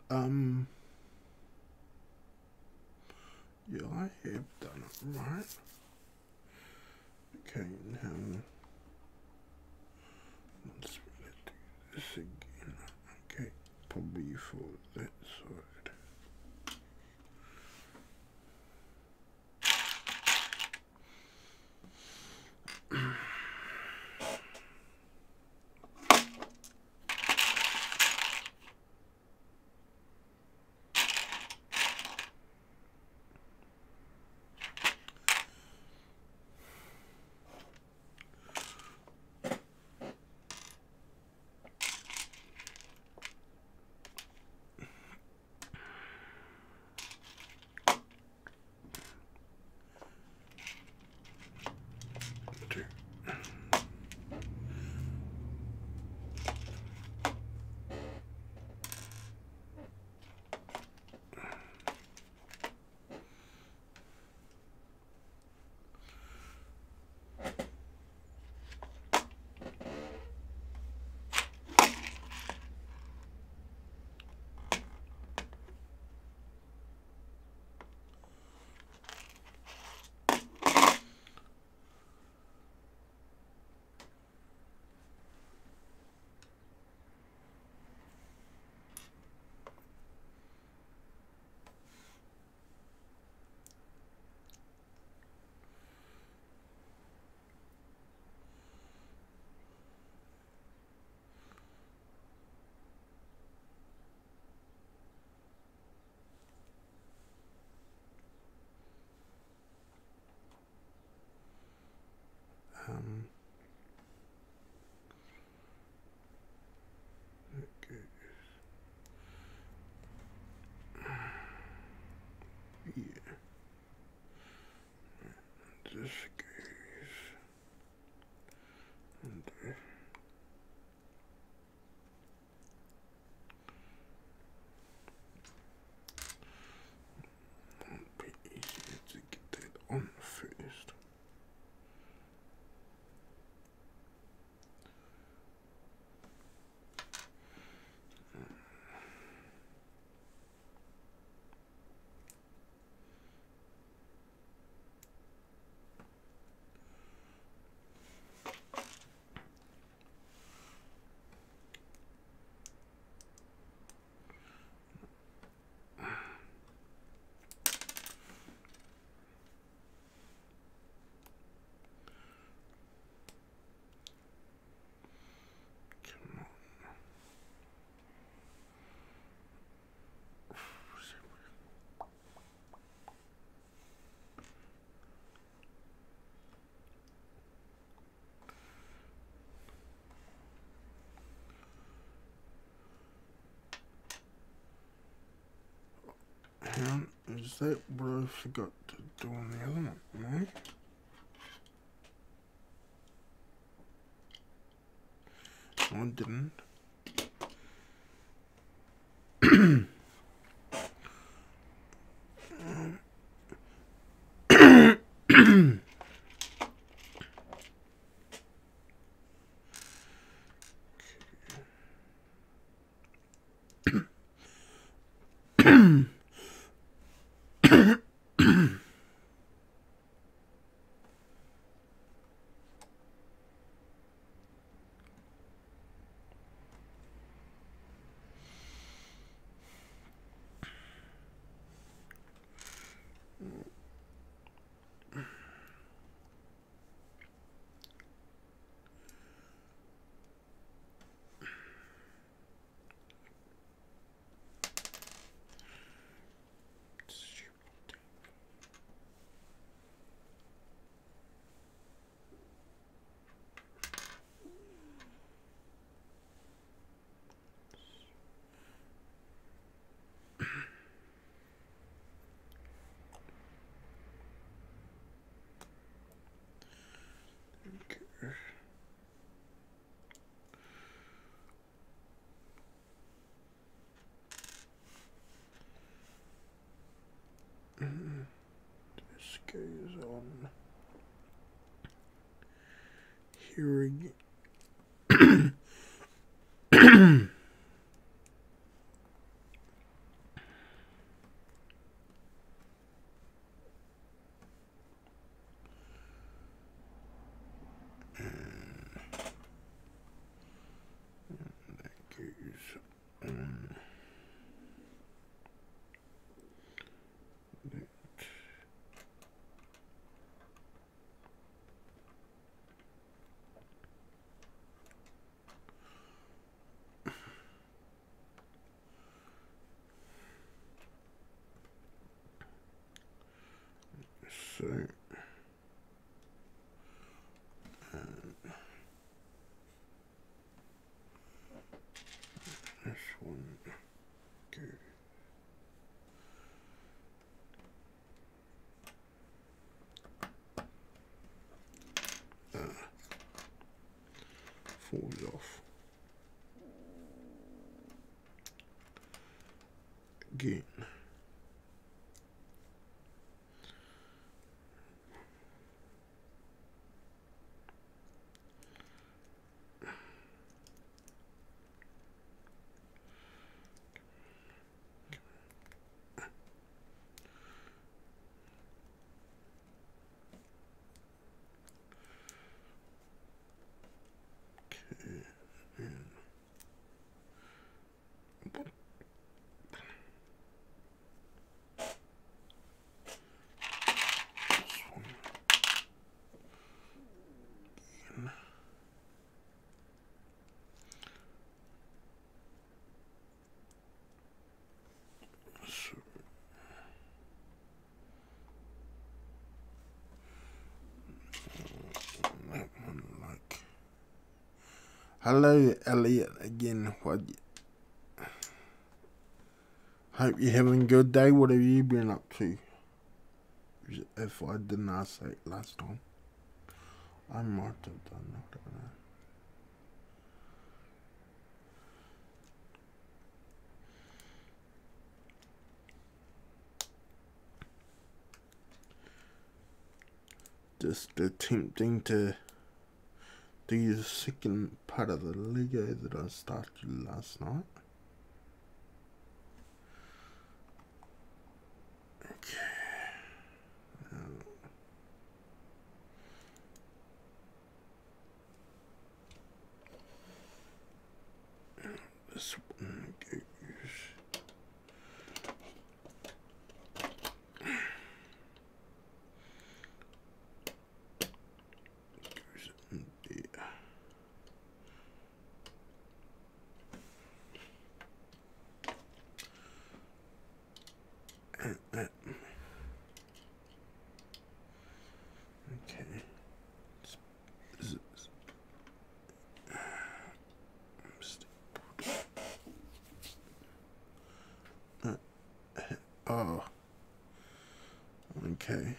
Speaker 1: Um, yeah, I have done it right. Okay, now let's do this again. Okay, probably for that side. Okay. Yeah. This goes under. Won't be easier to get that on first. Is that what I forgot to do on the other one? No? No, I didn't. This goes on here again. falls off. Again. Hello, Elliot again. Hope you're having a good day. What have you been up to? If I didn't ask that last time, I might have done. I don't know. Just attempting to do the second part of the Lego that I started last night. Okay. This one goes. In there. Okay. Oh. Okay.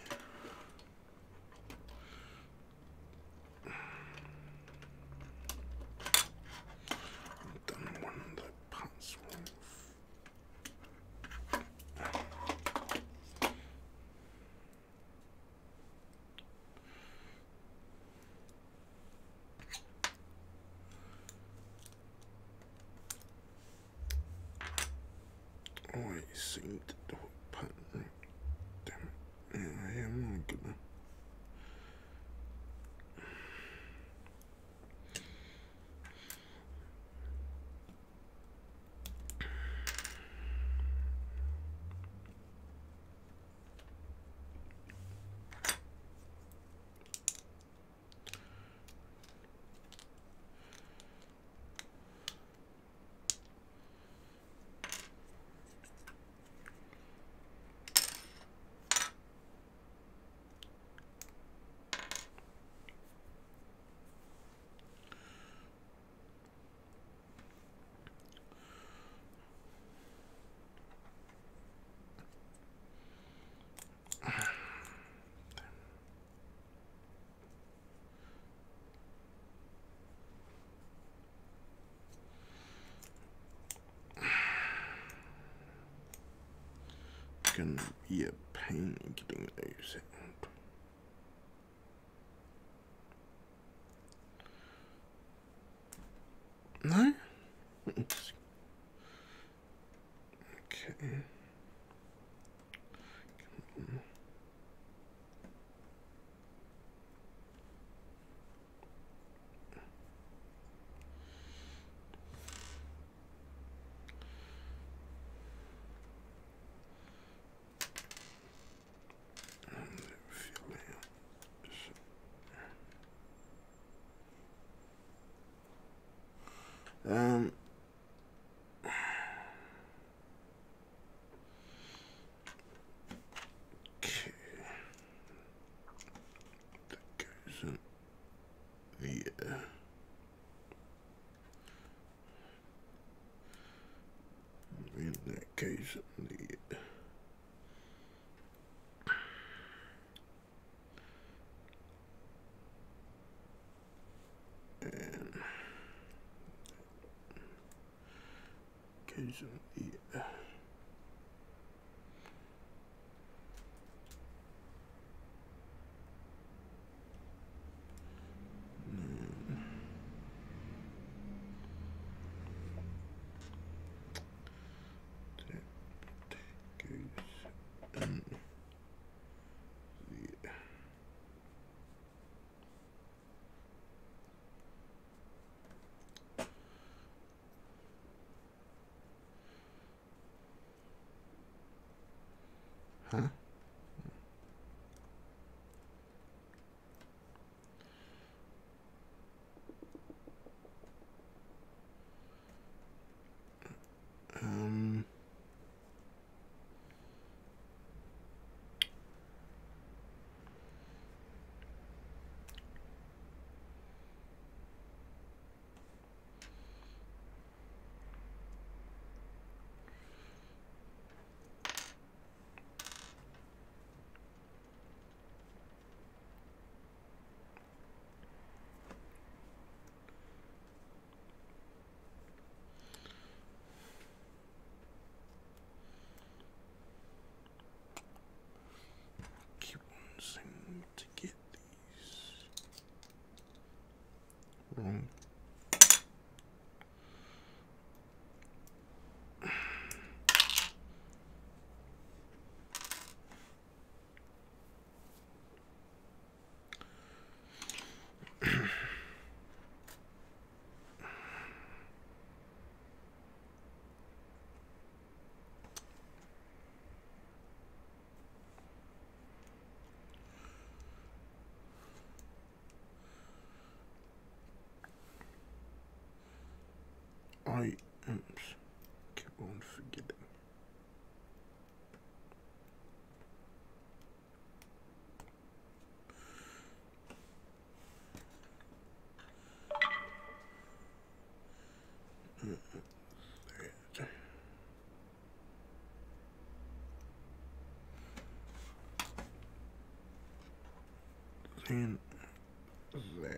Speaker 1: I've done one of the parts wrong. Always seem to do a part wrong. Damn it. Yeah, I am not gonna. Gonna be a pain in getting those out. No? Okay. Okay. That goes in there. And that goes in there. And occasionally. Huh? Um. Keep on saying to get these wrong. I keep on forgetting. Then that.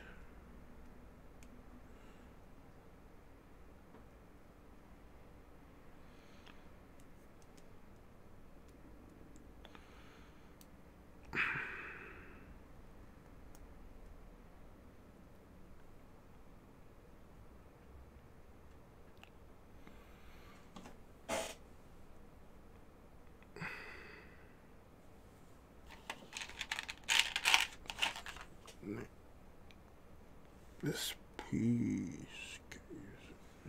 Speaker 1: This piece goes.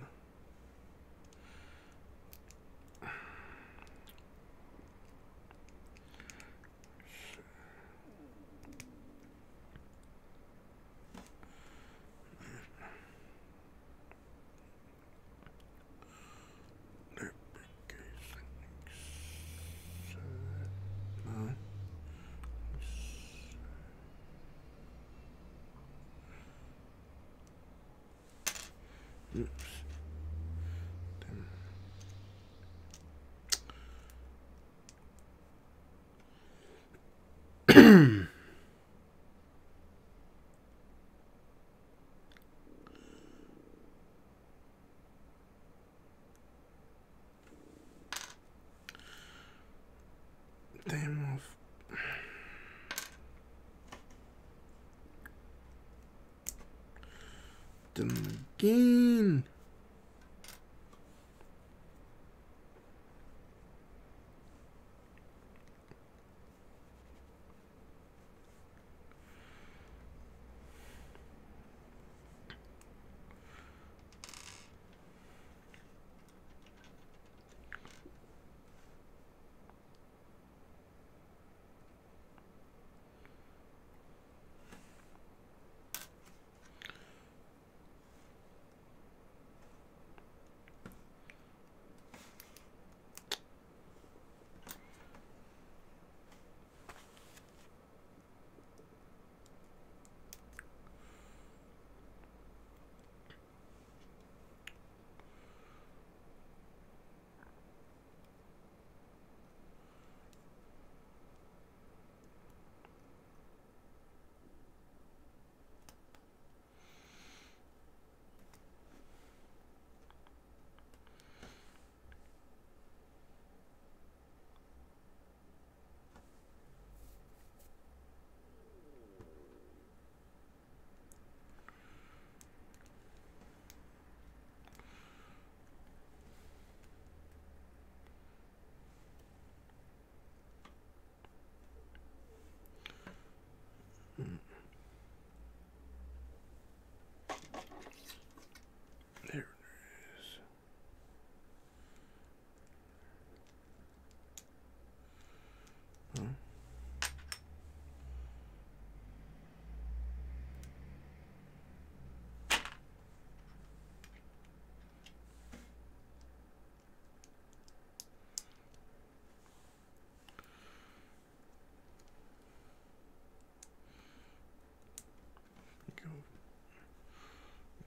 Speaker 1: Oops. Damn. Damn off. Them again.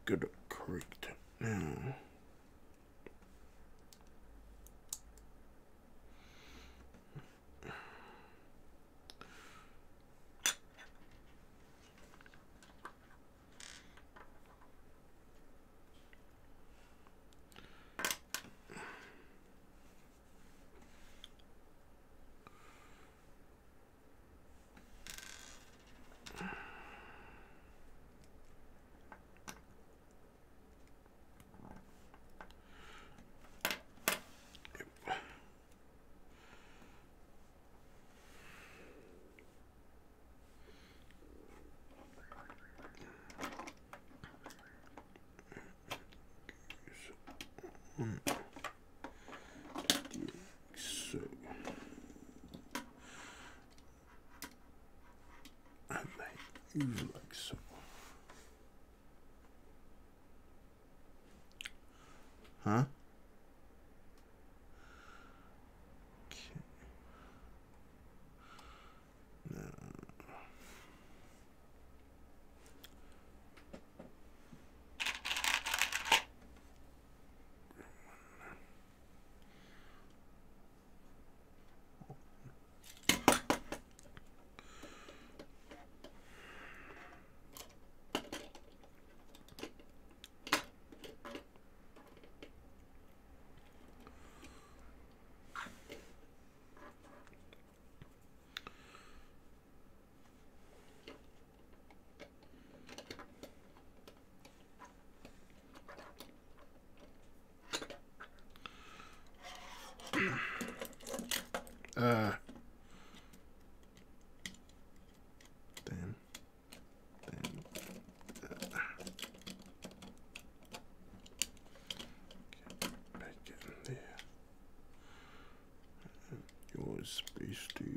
Speaker 1: Get it correct now. So, and they use like so. Huh? Okay. Damn. Back in there. You're supposed to.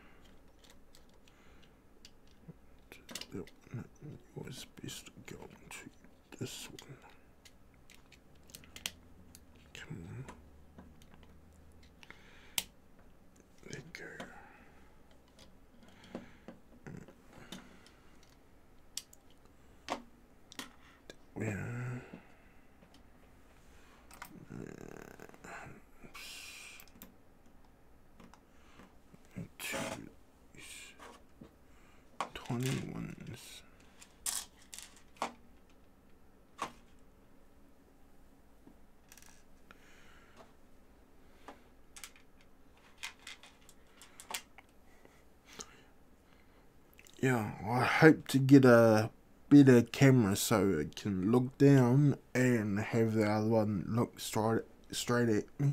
Speaker 1: You're supposed to go to this one. Come on. There you go. Yeah. Two 21s. Yeah, I hope to get a better camera so it can look down and have the other one look straight at me.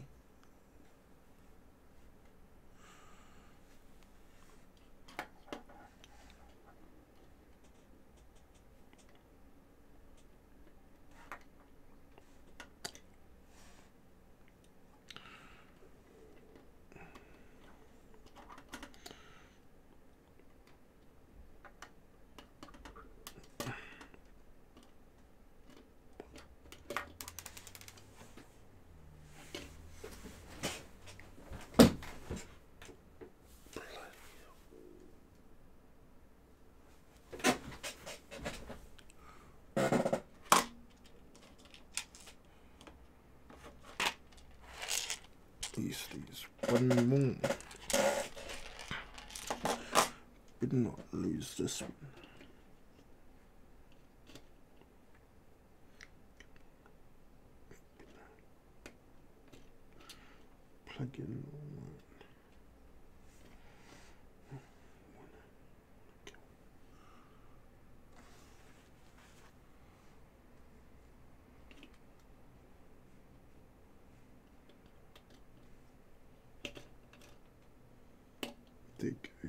Speaker 1: These one more. Better not lose this one. Plug in one. There it goes.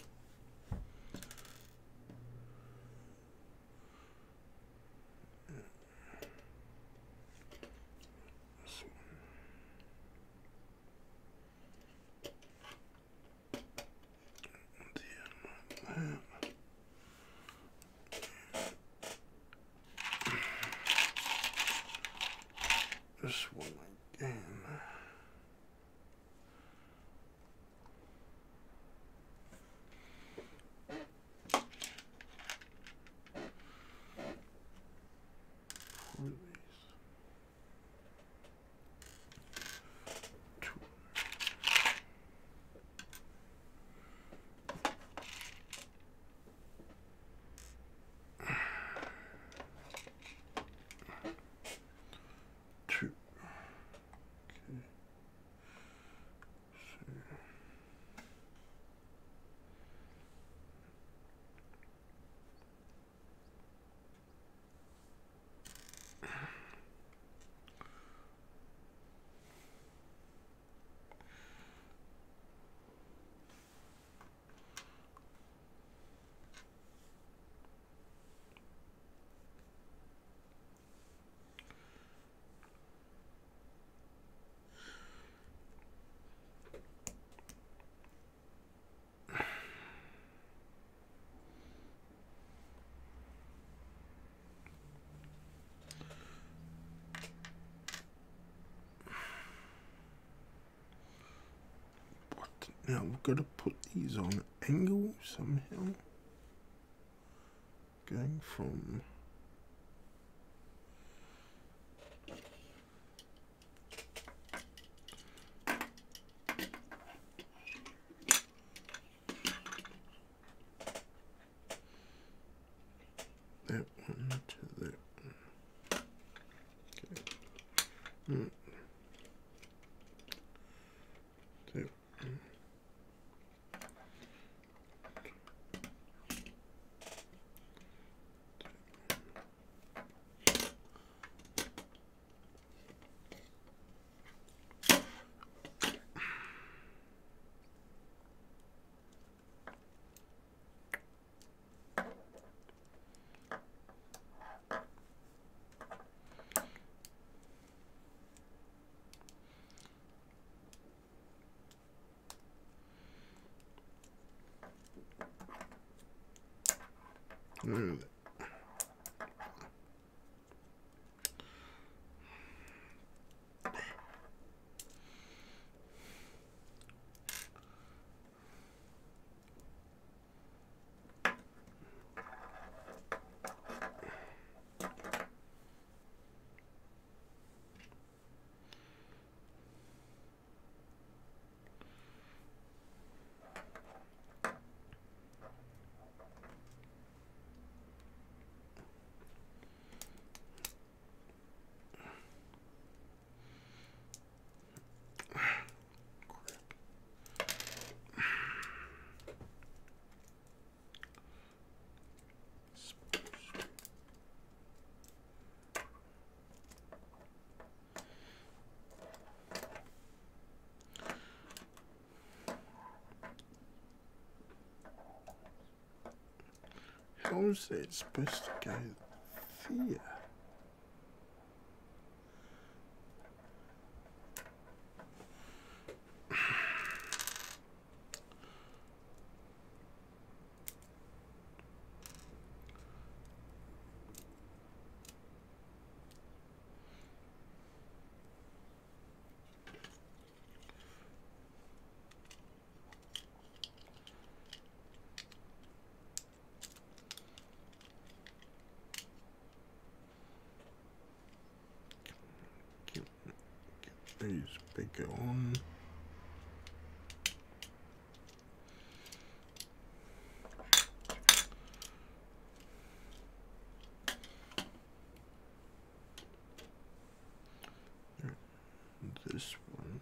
Speaker 1: This one again. Now we've got to put these on an angle somehow. Going from that one to that one. Okay. That one. How is that supposed to go there? These bigger on. This one.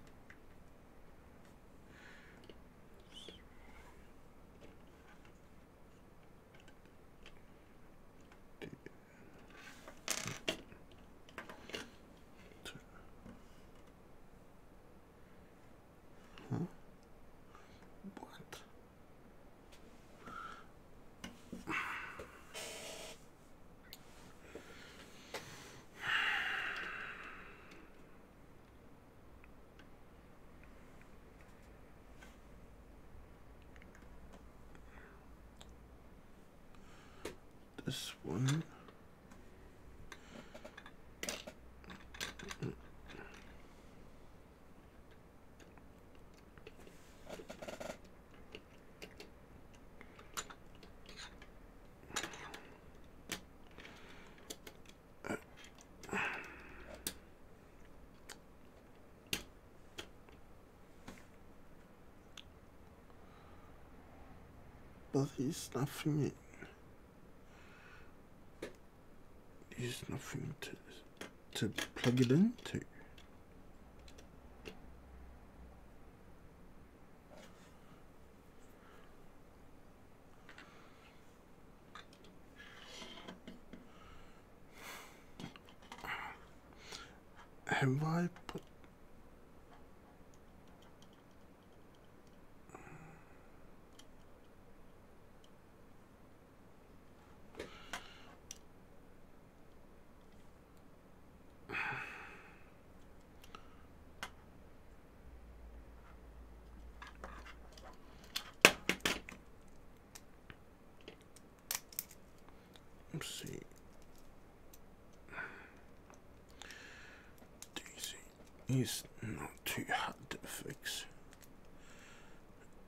Speaker 1: Huh? What? This one. But there's nothing. There's nothing to plug it into. Have I put? Let's see. Daisy is not too hard to fix.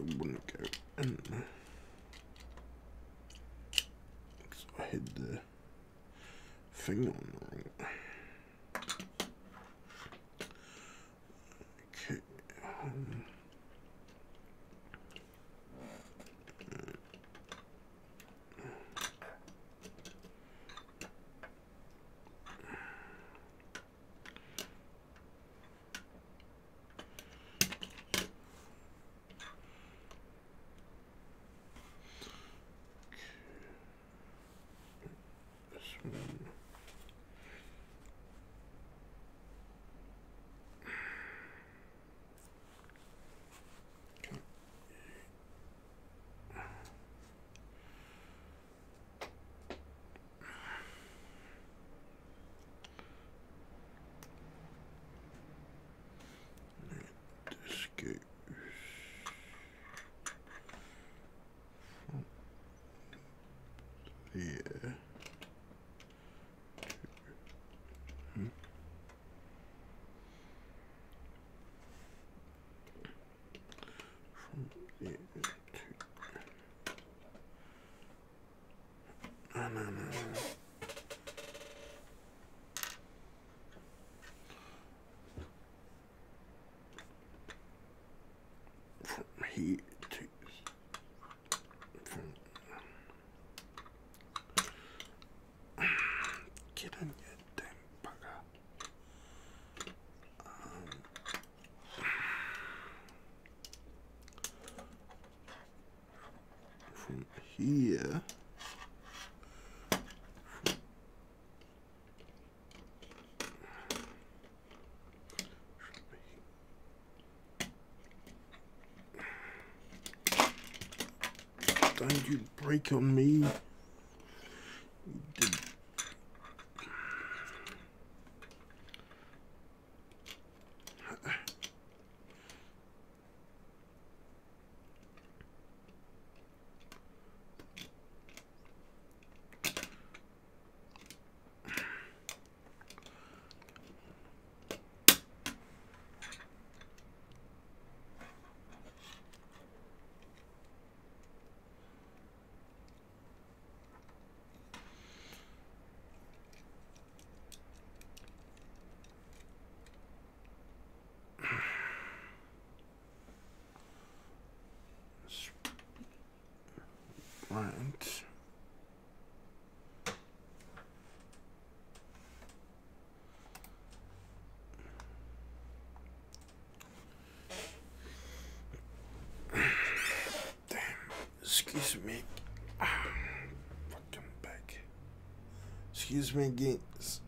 Speaker 1: wouldn't go in there. Because I had the thing on wrong. Okay. Yeah. From there to no. From here to from get in your damn bugger. From here. Don't you break on me. You did. Right. Damn. Excuse me. Fucking back. Excuse me again.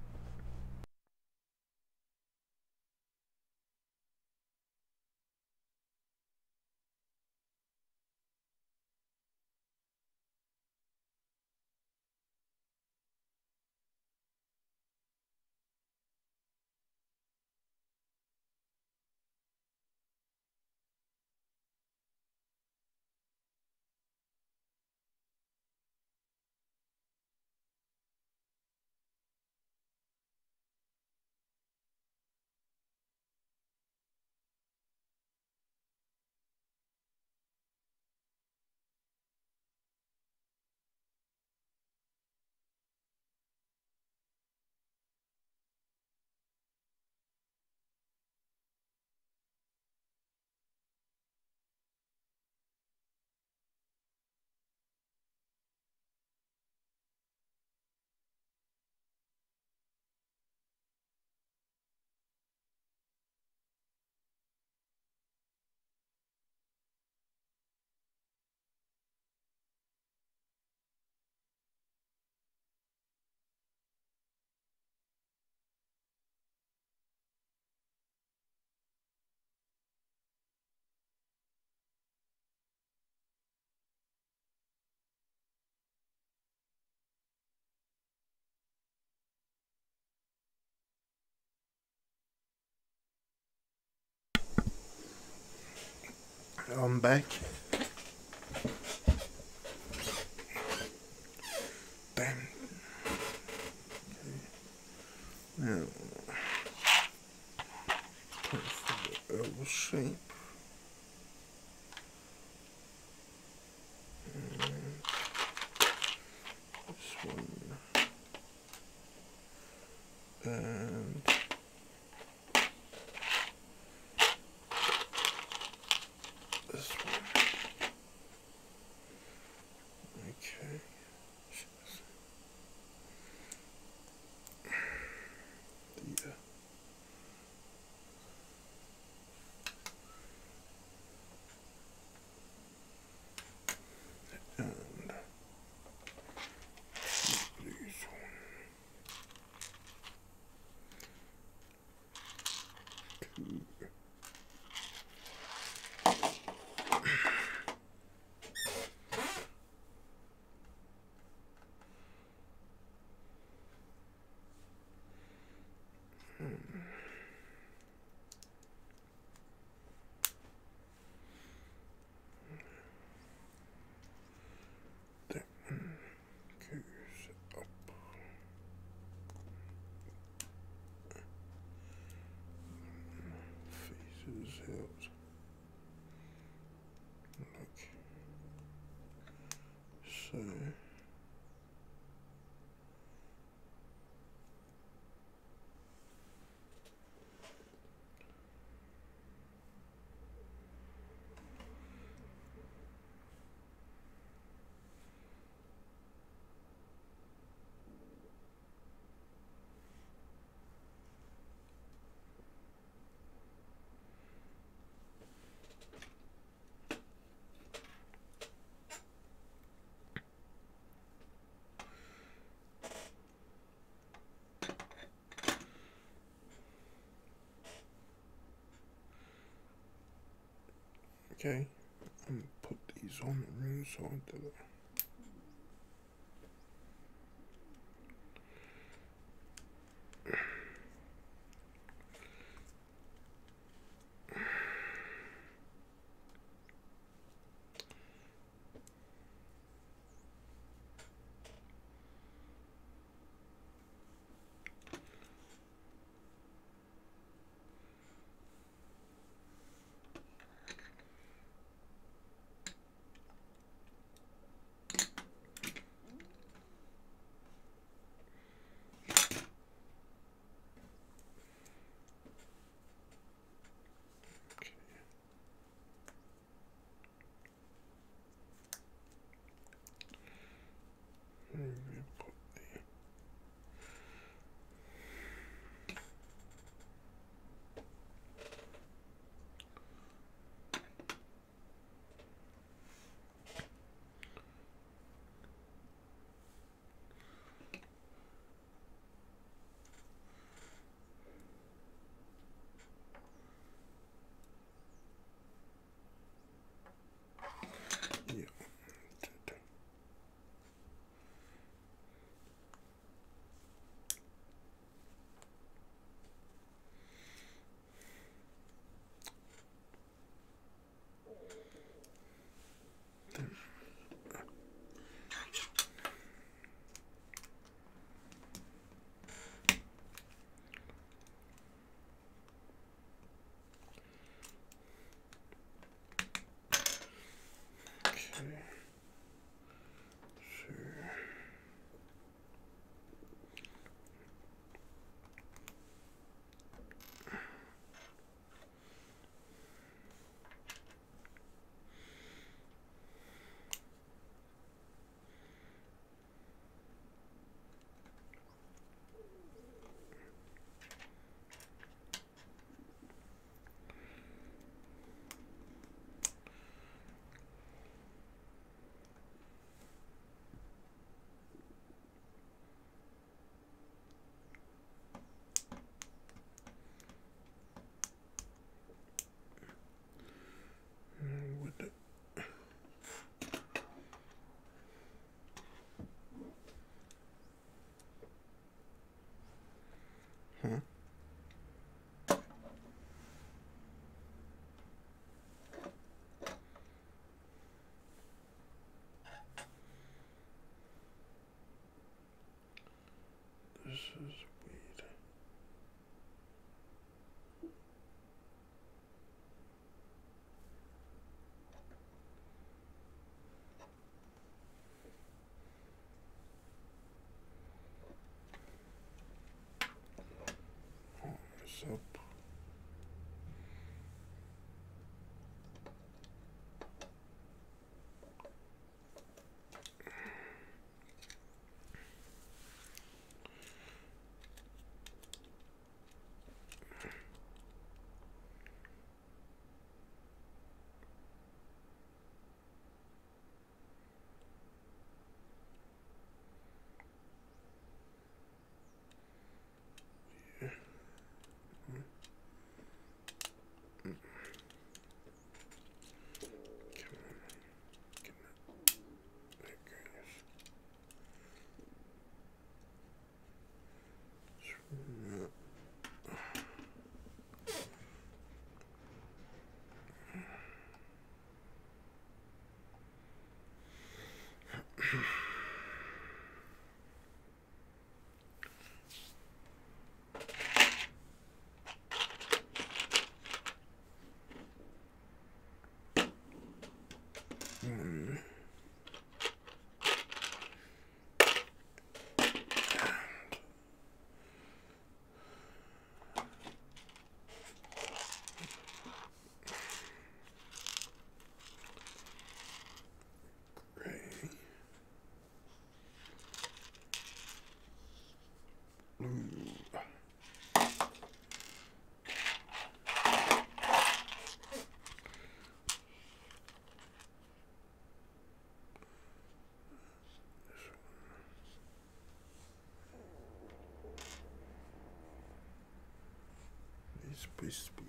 Speaker 1: I'm back. Damn. Now, for the L shape. ourselves. Like so. Okay, I'm gonna put these on the room so I do it. Yeah. Okay. Sure. With it. Huh? This is weird. Oh, it's up. Yeah. It's supposed to be.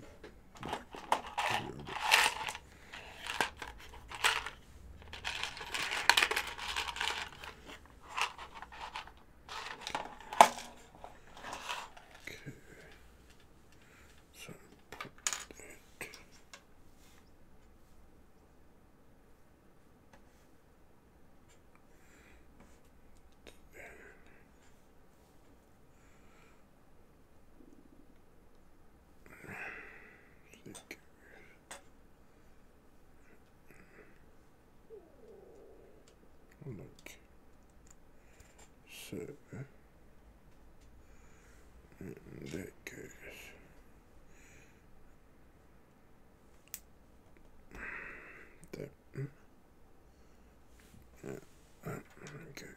Speaker 1: Look, so, and that goes, that, goes,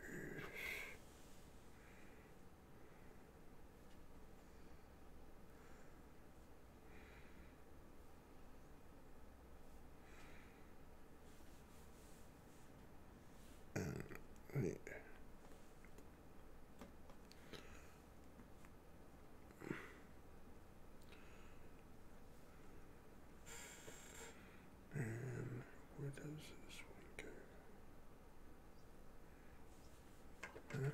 Speaker 1: and yeah. And where does this one go? Huh?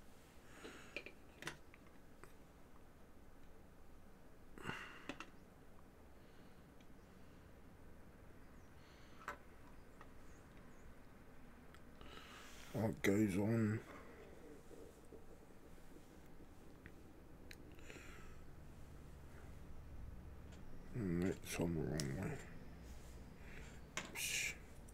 Speaker 1: What goes on? That's on the wrong way. Shh.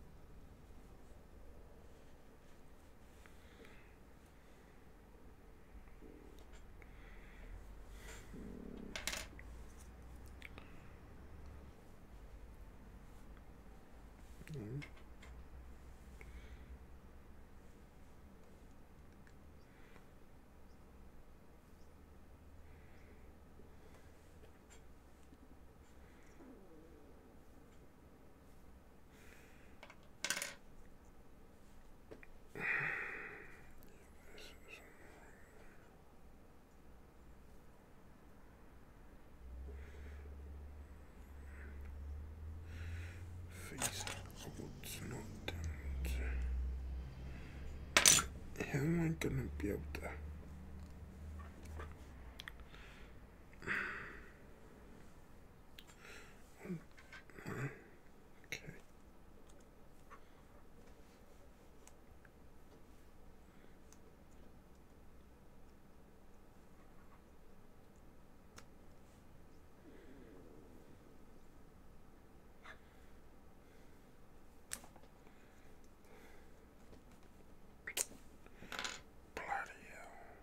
Speaker 1: How am I gonna be able to? Okay. Bloody hell.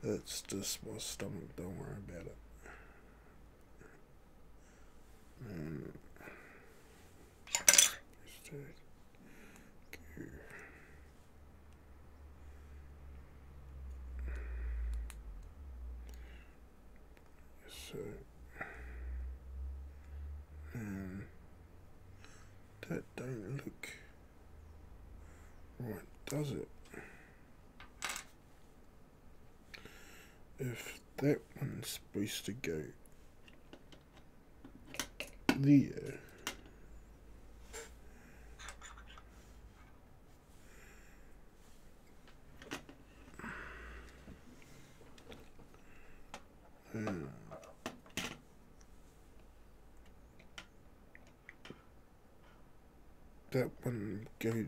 Speaker 1: That's just my stomach, don't worry about it. So, that don't look right, does it? If that one's supposed to go there, that one go there.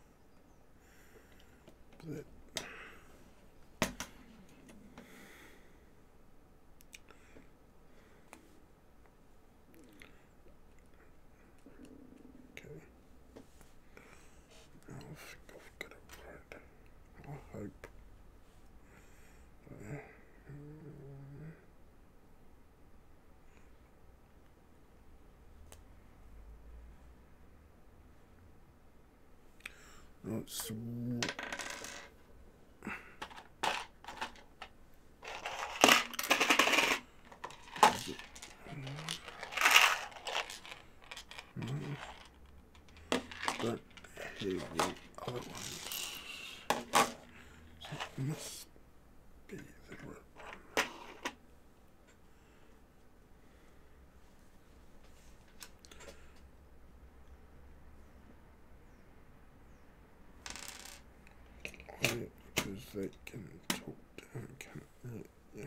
Speaker 1: That I've got it right. I hope. Let's but here the other ones. So it must be the right one. Because they can talk down, can it? Yeah.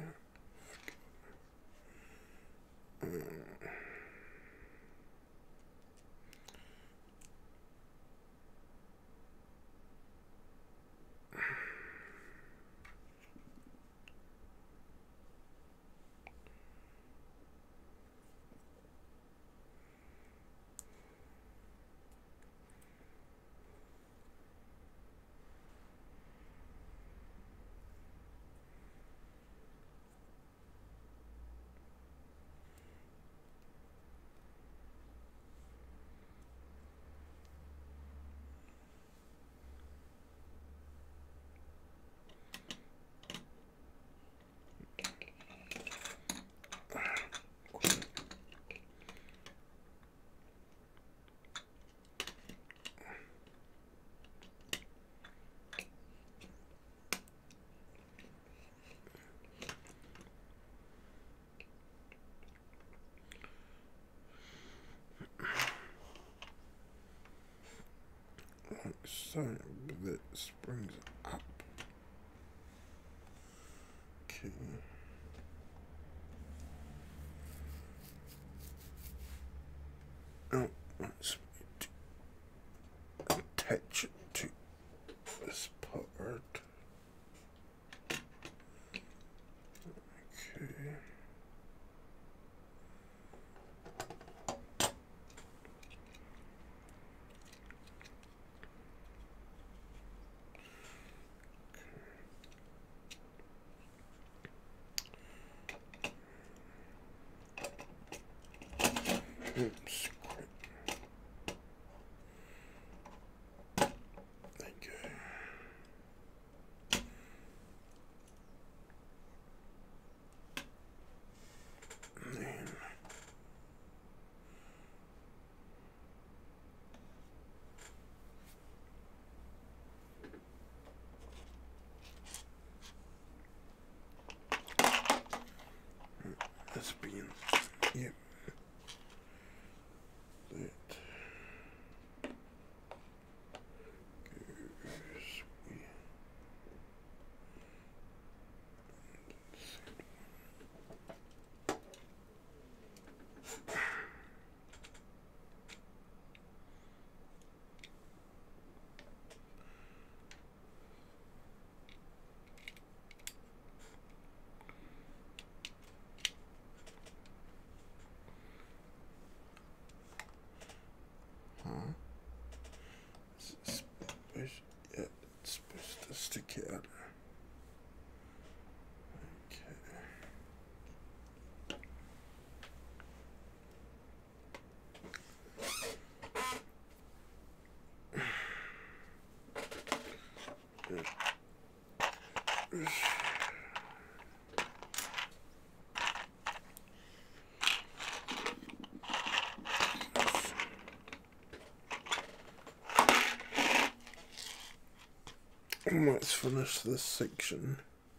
Speaker 1: So that springs up. Okay. Now let's attach it to this part. Okay. Let's finish this section.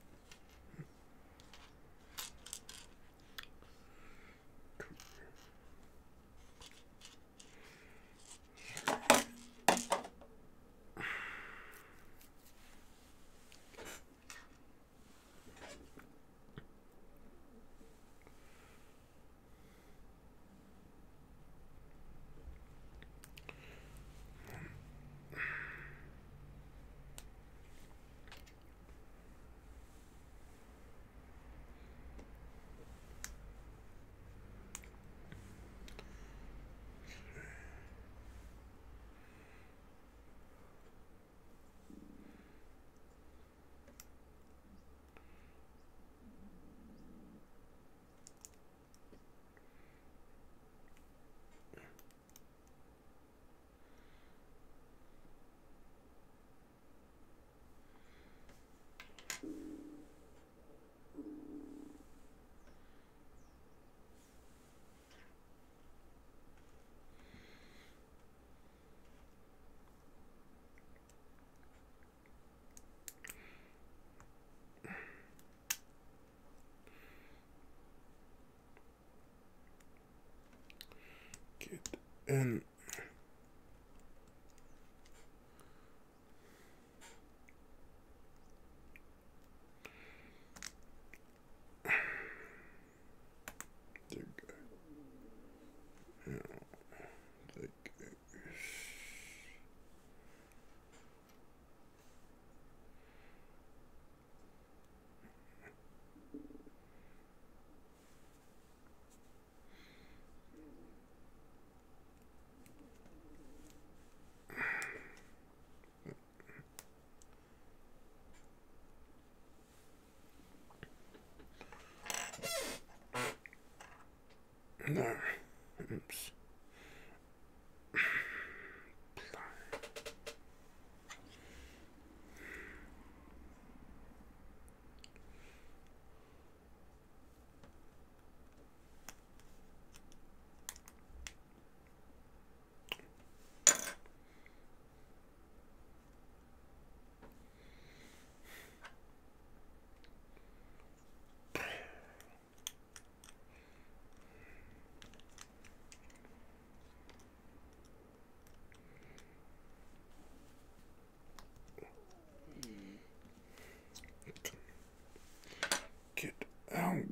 Speaker 1: And there we go. There goes. No. Oops. Get out.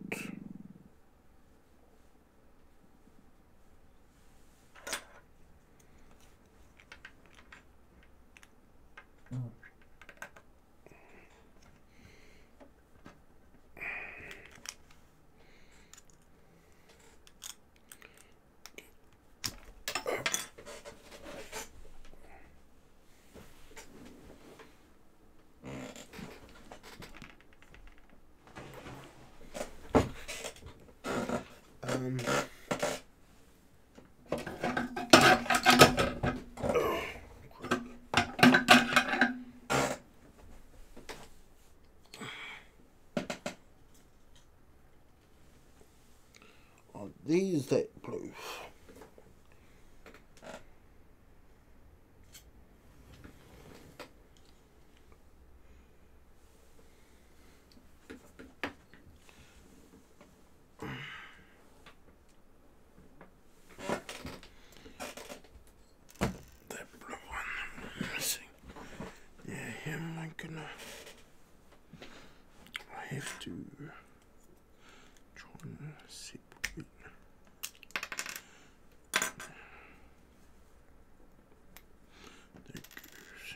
Speaker 1: Are these that blue? I have to try and separate. There it goes.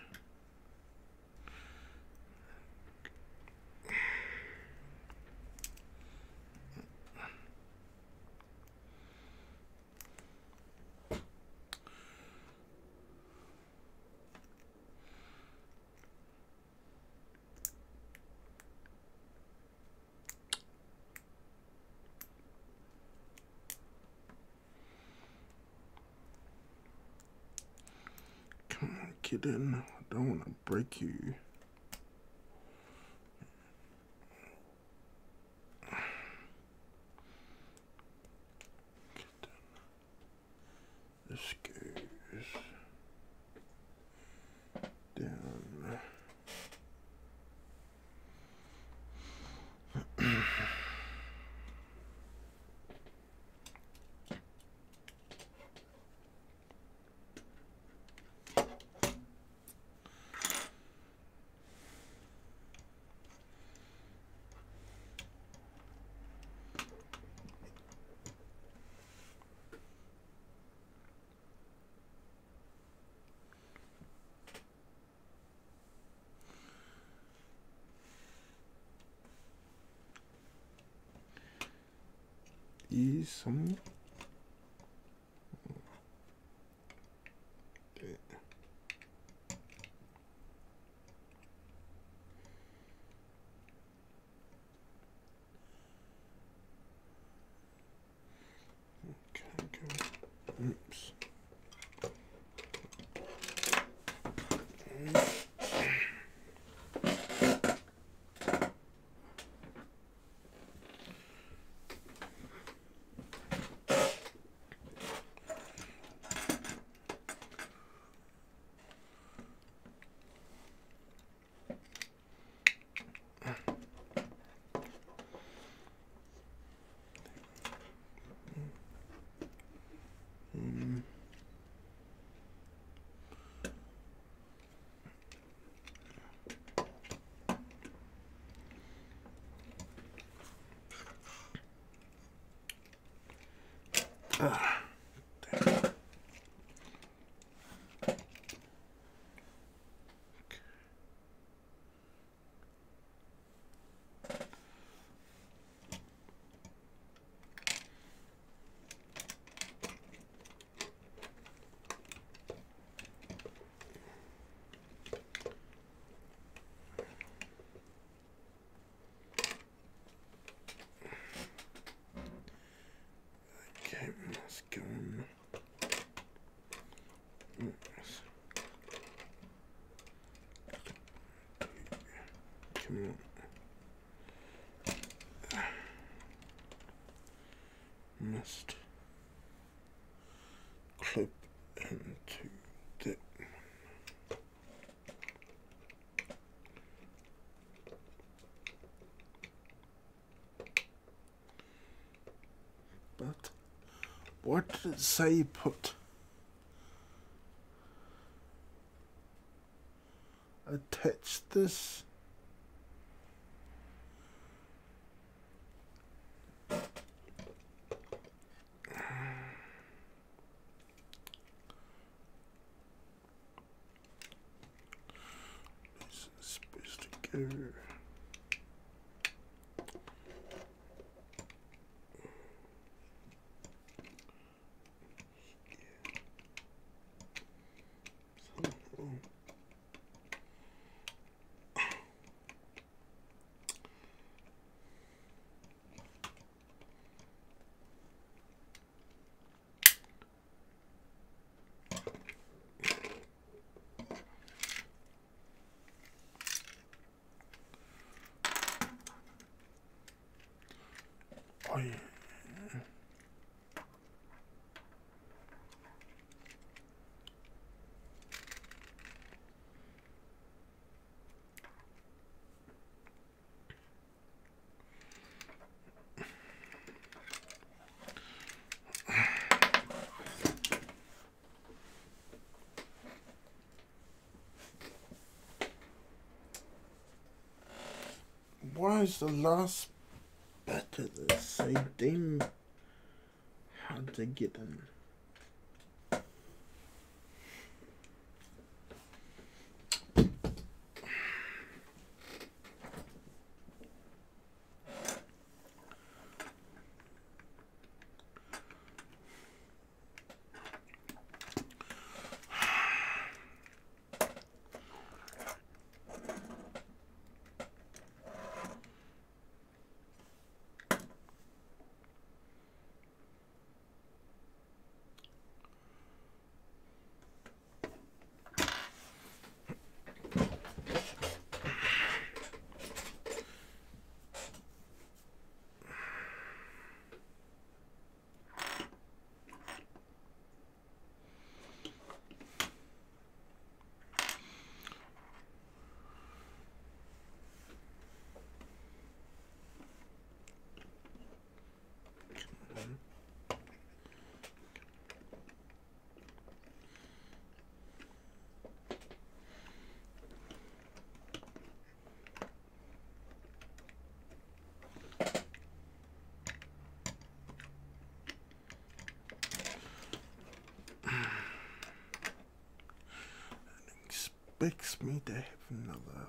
Speaker 1: Come on, get in. I don't want to break you. This goes down. use some. Oops. Let's go on. Come on. Must clip into the but what did it say put? Attach this. This is supposed to go. Oh, yeah. Why is the last bit of this so damn hard to get in? Expects me to have another.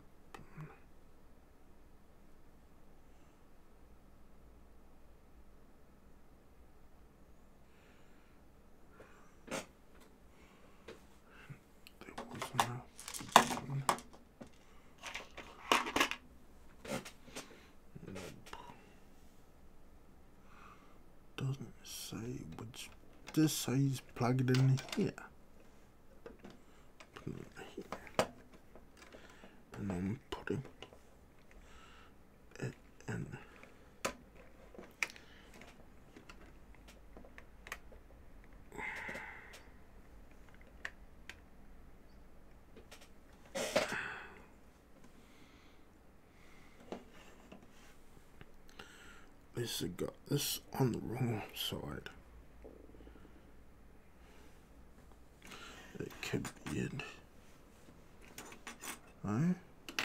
Speaker 1: doesn't say which. Just says plug it in here. Put it in here. And I'm putting it in. This has got this on the wrong side. It could be it. No?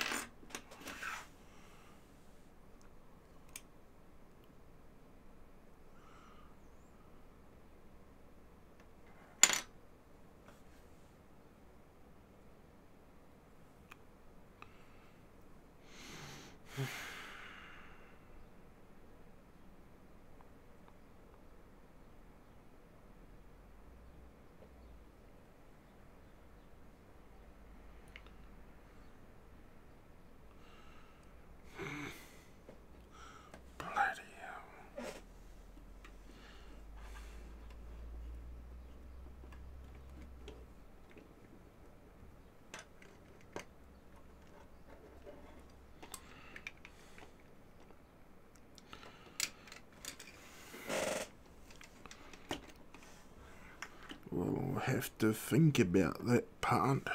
Speaker 1: We'll have to think about that part.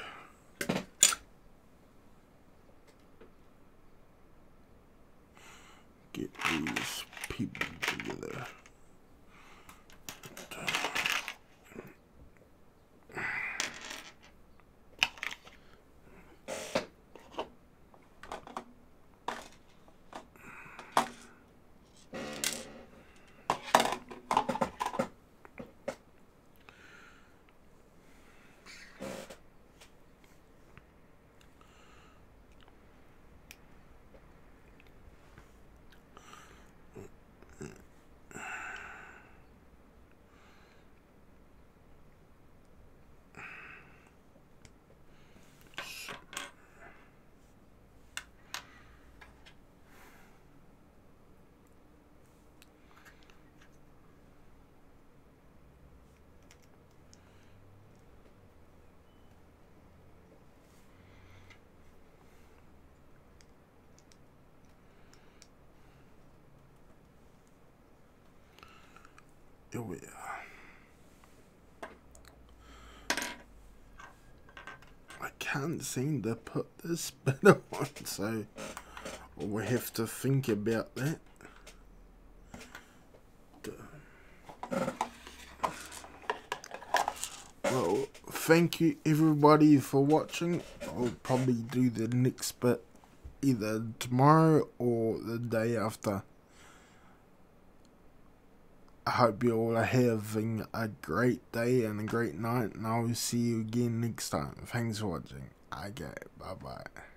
Speaker 1: Get these people together. Here we are. I can't seem to put this bit on, so we'll have to think about that. Well, thank you everybody for watching. I'll probably do the next bit either tomorrow or the day after. I hope you all are having a great day and a great night, and I will see you again next time. Thanks for watching. Okay, bye bye.